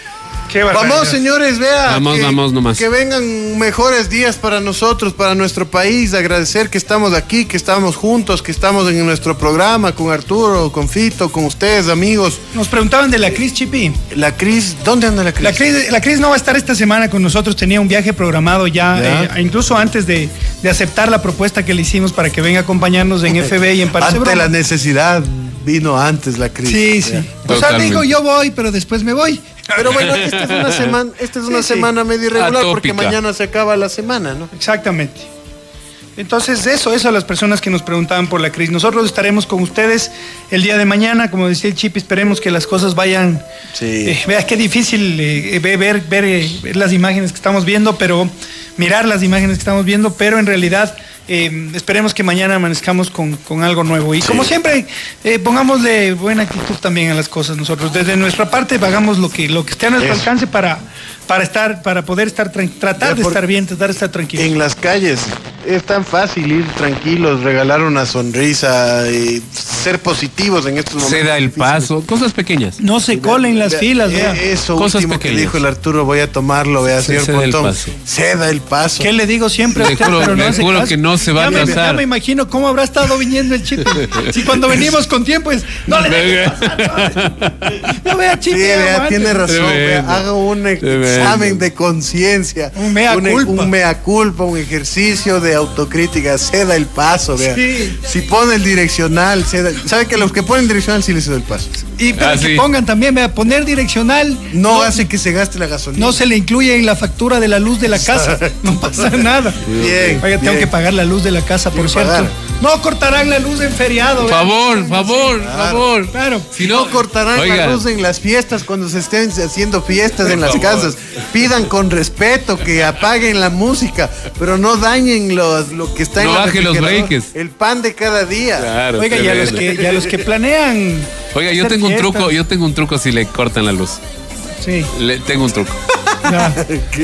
Qué barbaridad. Vamos, señores, vea. Vamos, que, vamos nomás. Que vengan mejores días para nosotros, para nuestro país. Agradecer que estamos aquí, que estamos juntos, que estamos en nuestro programa con Arturo, con Fito, con ustedes, amigos. Nos preguntaban de la Cris, Chipi. La Cris, ¿dónde anda la Cris? La Cris, la Cris no va a estar esta semana con nosotros, tenía un viaje programado ya, Ya. eh, incluso antes de, de aceptar la propuesta que le hicimos para que venga a acompañarnos en F B y en Parece Ante Broma. la necesidad vino antes la Cris. Sí, sí. Ya. O sea, Totalmente. digo, yo voy, pero después me voy. Pero bueno, esta es una semana, esta es una Sí, sí. semana medio irregular porque Atópica. mañana se acaba la semana, ¿no? Exactamente. Entonces, eso, eso a las personas que nos preguntaban por la Cris. Nosotros estaremos con ustedes el día de mañana, como decía el Chip, esperemos que las cosas vayan. Sí. Eh, vea qué difícil eh, ver, ver, ver, eh, ver las imágenes que estamos viendo, pero mirar las imágenes que estamos viendo, pero en realidad eh, esperemos que mañana amanezcamos con, con algo nuevo. Y como siempre, eh, pongámosle buena actitud también a las cosas nosotros. Desde nuestra parte, hagamos lo que, lo que esté a nuestro Eso. alcance para, para estar, para poder estar tran- tratar Ya, de por- estar bien, tratar de estar tranquilos. En las calles es tan fácil ir tranquilos, regalar una sonrisa y ser positivos en estos momentos. Ceda el difíciles. paso, cosas pequeñas. No se colen las Vea, filas, eh, vea. Eso Cosas último que pequeñas. dijo el Arturo, voy a tomarlo, vea, Se- señor ceda el Pontón. paso. Ceda el paso. ¿Qué le digo siempre a Le usted? juro- pero no le hace juro caso? que no se va a Ya me- atrasar. Ya me imagino cómo habrá estado viniendo el Chip. Si cuando venimos con tiempo es. No le dejes pasar, no, no vea, Chip. Sí, ya vea, aguante. tiene razón, Tremendo. vea, haga un Tremendo. examen de conciencia. Un mea culpa. Un mea culpa, un ejercicio de autocrítica, ceda el paso, vea. Sí. Si pone el direccional, ceda. ¿Sabe que los que ponen direccional sí les ceda el paso? Y pero Ah, que sí. pongan también, vea, poner direccional. No, hace que se gaste la gasolina. No se le incluye en la factura de la luz de la casa. No pasa nada. Bien, Oiga, tengo bien. que pagar la luz de la casa, por que cierto. pagar. No cortarán la luz en feriado. vea. Favor, favor, favor. Claro. Si No cortarán Oiga, la luz en las fiestas cuando se estén haciendo fiestas en las casas. Pidan con respeto que apaguen la música, pero no dañen los, lo que está No en la baje los refrigeradora. breakers. El pan de cada día. Claro, Oiga, y a los tremendo. que, y a los que planean. Oiga, yo hacer tengo un fiestas. truco, yo tengo un truco si le cortan la luz. Sí. Le, tengo un truco. Ya.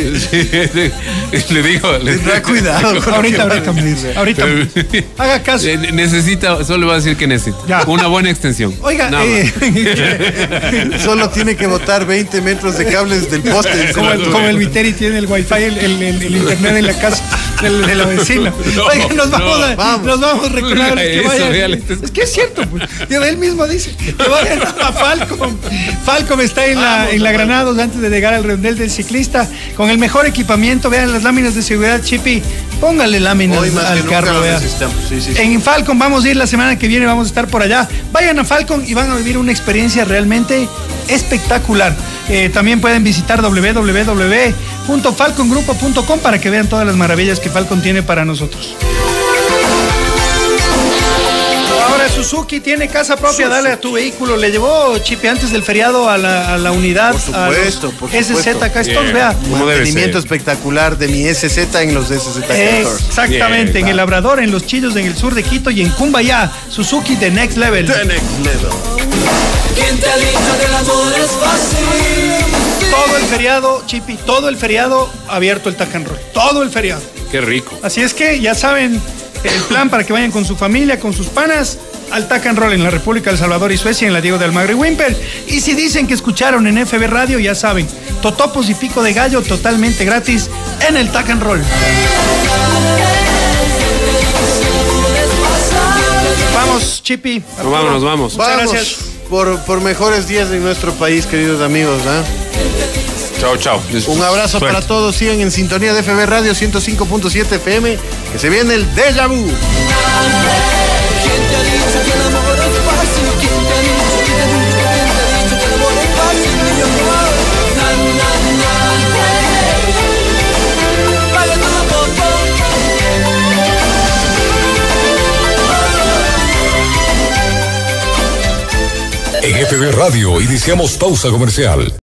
le digo, le Tendrá cuidado con lo Ahorita, que va a ahorita, decir. ahorita. Haga caso. Eh, Necesita, solo le voy a decir que necesita. Ya. Una buena extensión. Oiga, Nada más. eh, Solo tiene que botar veinte metros de cables del poste. como, el, como el Viteri tiene el wifi, el, el, el- el internet en la casa del- de, la vecina. No, Oiga, nos vamos, no, a, vamos. nos vamos recordando que Eso, vayan. véale, esto es- Es que es cierto, pues. Y él mismo dice que vayan a Falcom. Falcom está en la, en la Granados antes de llegar al redondel del ciclista con el mejor equipamiento. Vean las láminas de seguridad, Chipi. Póngale láminas Hoy más que al nunca carro, lo vea. necesitamos. Sí, sí, sí. En Falcon vamos a ir la semana que viene, vamos a estar por allá. Vayan a Falcon y van a vivir una experiencia realmente espectacular. Eh, también pueden visitar doble u doble u doble u punto falcon grupo punto com para que vean todas las maravillas que Falcon tiene para nosotros. Ahora Suzuki tiene casa propia, dale a tu vehículo. Le llevó Chipe antes del feriado a la, a la unidad. Por supuesto, a los por S Z supuesto. acá Stores, Bien. vea. ¿Cómo debe Mantenimiento ser? espectacular de mi S Z en los S Z Stores. Exactamente, Bien, en el Labrador, en Los Chillos, en el sur de Quito y en Cumbayá. Suzuki The Next Level. The next level. ¿Quién te ha dicho que el amor es fácil? Todo el feriado, Chipi, todo el feriado abierto el Tac and Roll. Todo el feriado. Qué rico. Así es que ya saben el plan para que vayan con su familia, con sus panas, al Tac and Roll en la República de El Salvador y Suecia, en la Diego de Almagro y Wimper. Y si dicen que escucharon en F B Radio, ya saben, totopos y pico de gallo totalmente gratis en el Tac and Roll. Vamos, Chipi. Nos vamos, nos vamos. Muchas Vamos gracias. por, por mejores días en nuestro país, queridos amigos. ¿ah? Chao, chao. Un abrazo Suerte. para todos. Sigan en sintonía de F B Radio ciento cinco punto siete F M, que se viene el Déjà Vu. ¿Quién te ha dicho que el amor es fácil? ¿Quién te ha dicho, quién te ha dicho, quién te ha dicho que el amor es fácil? Y yo no hago. Na, na, na, yeah. Paga todo por poco. En F B Radio iniciamos pausa comercial.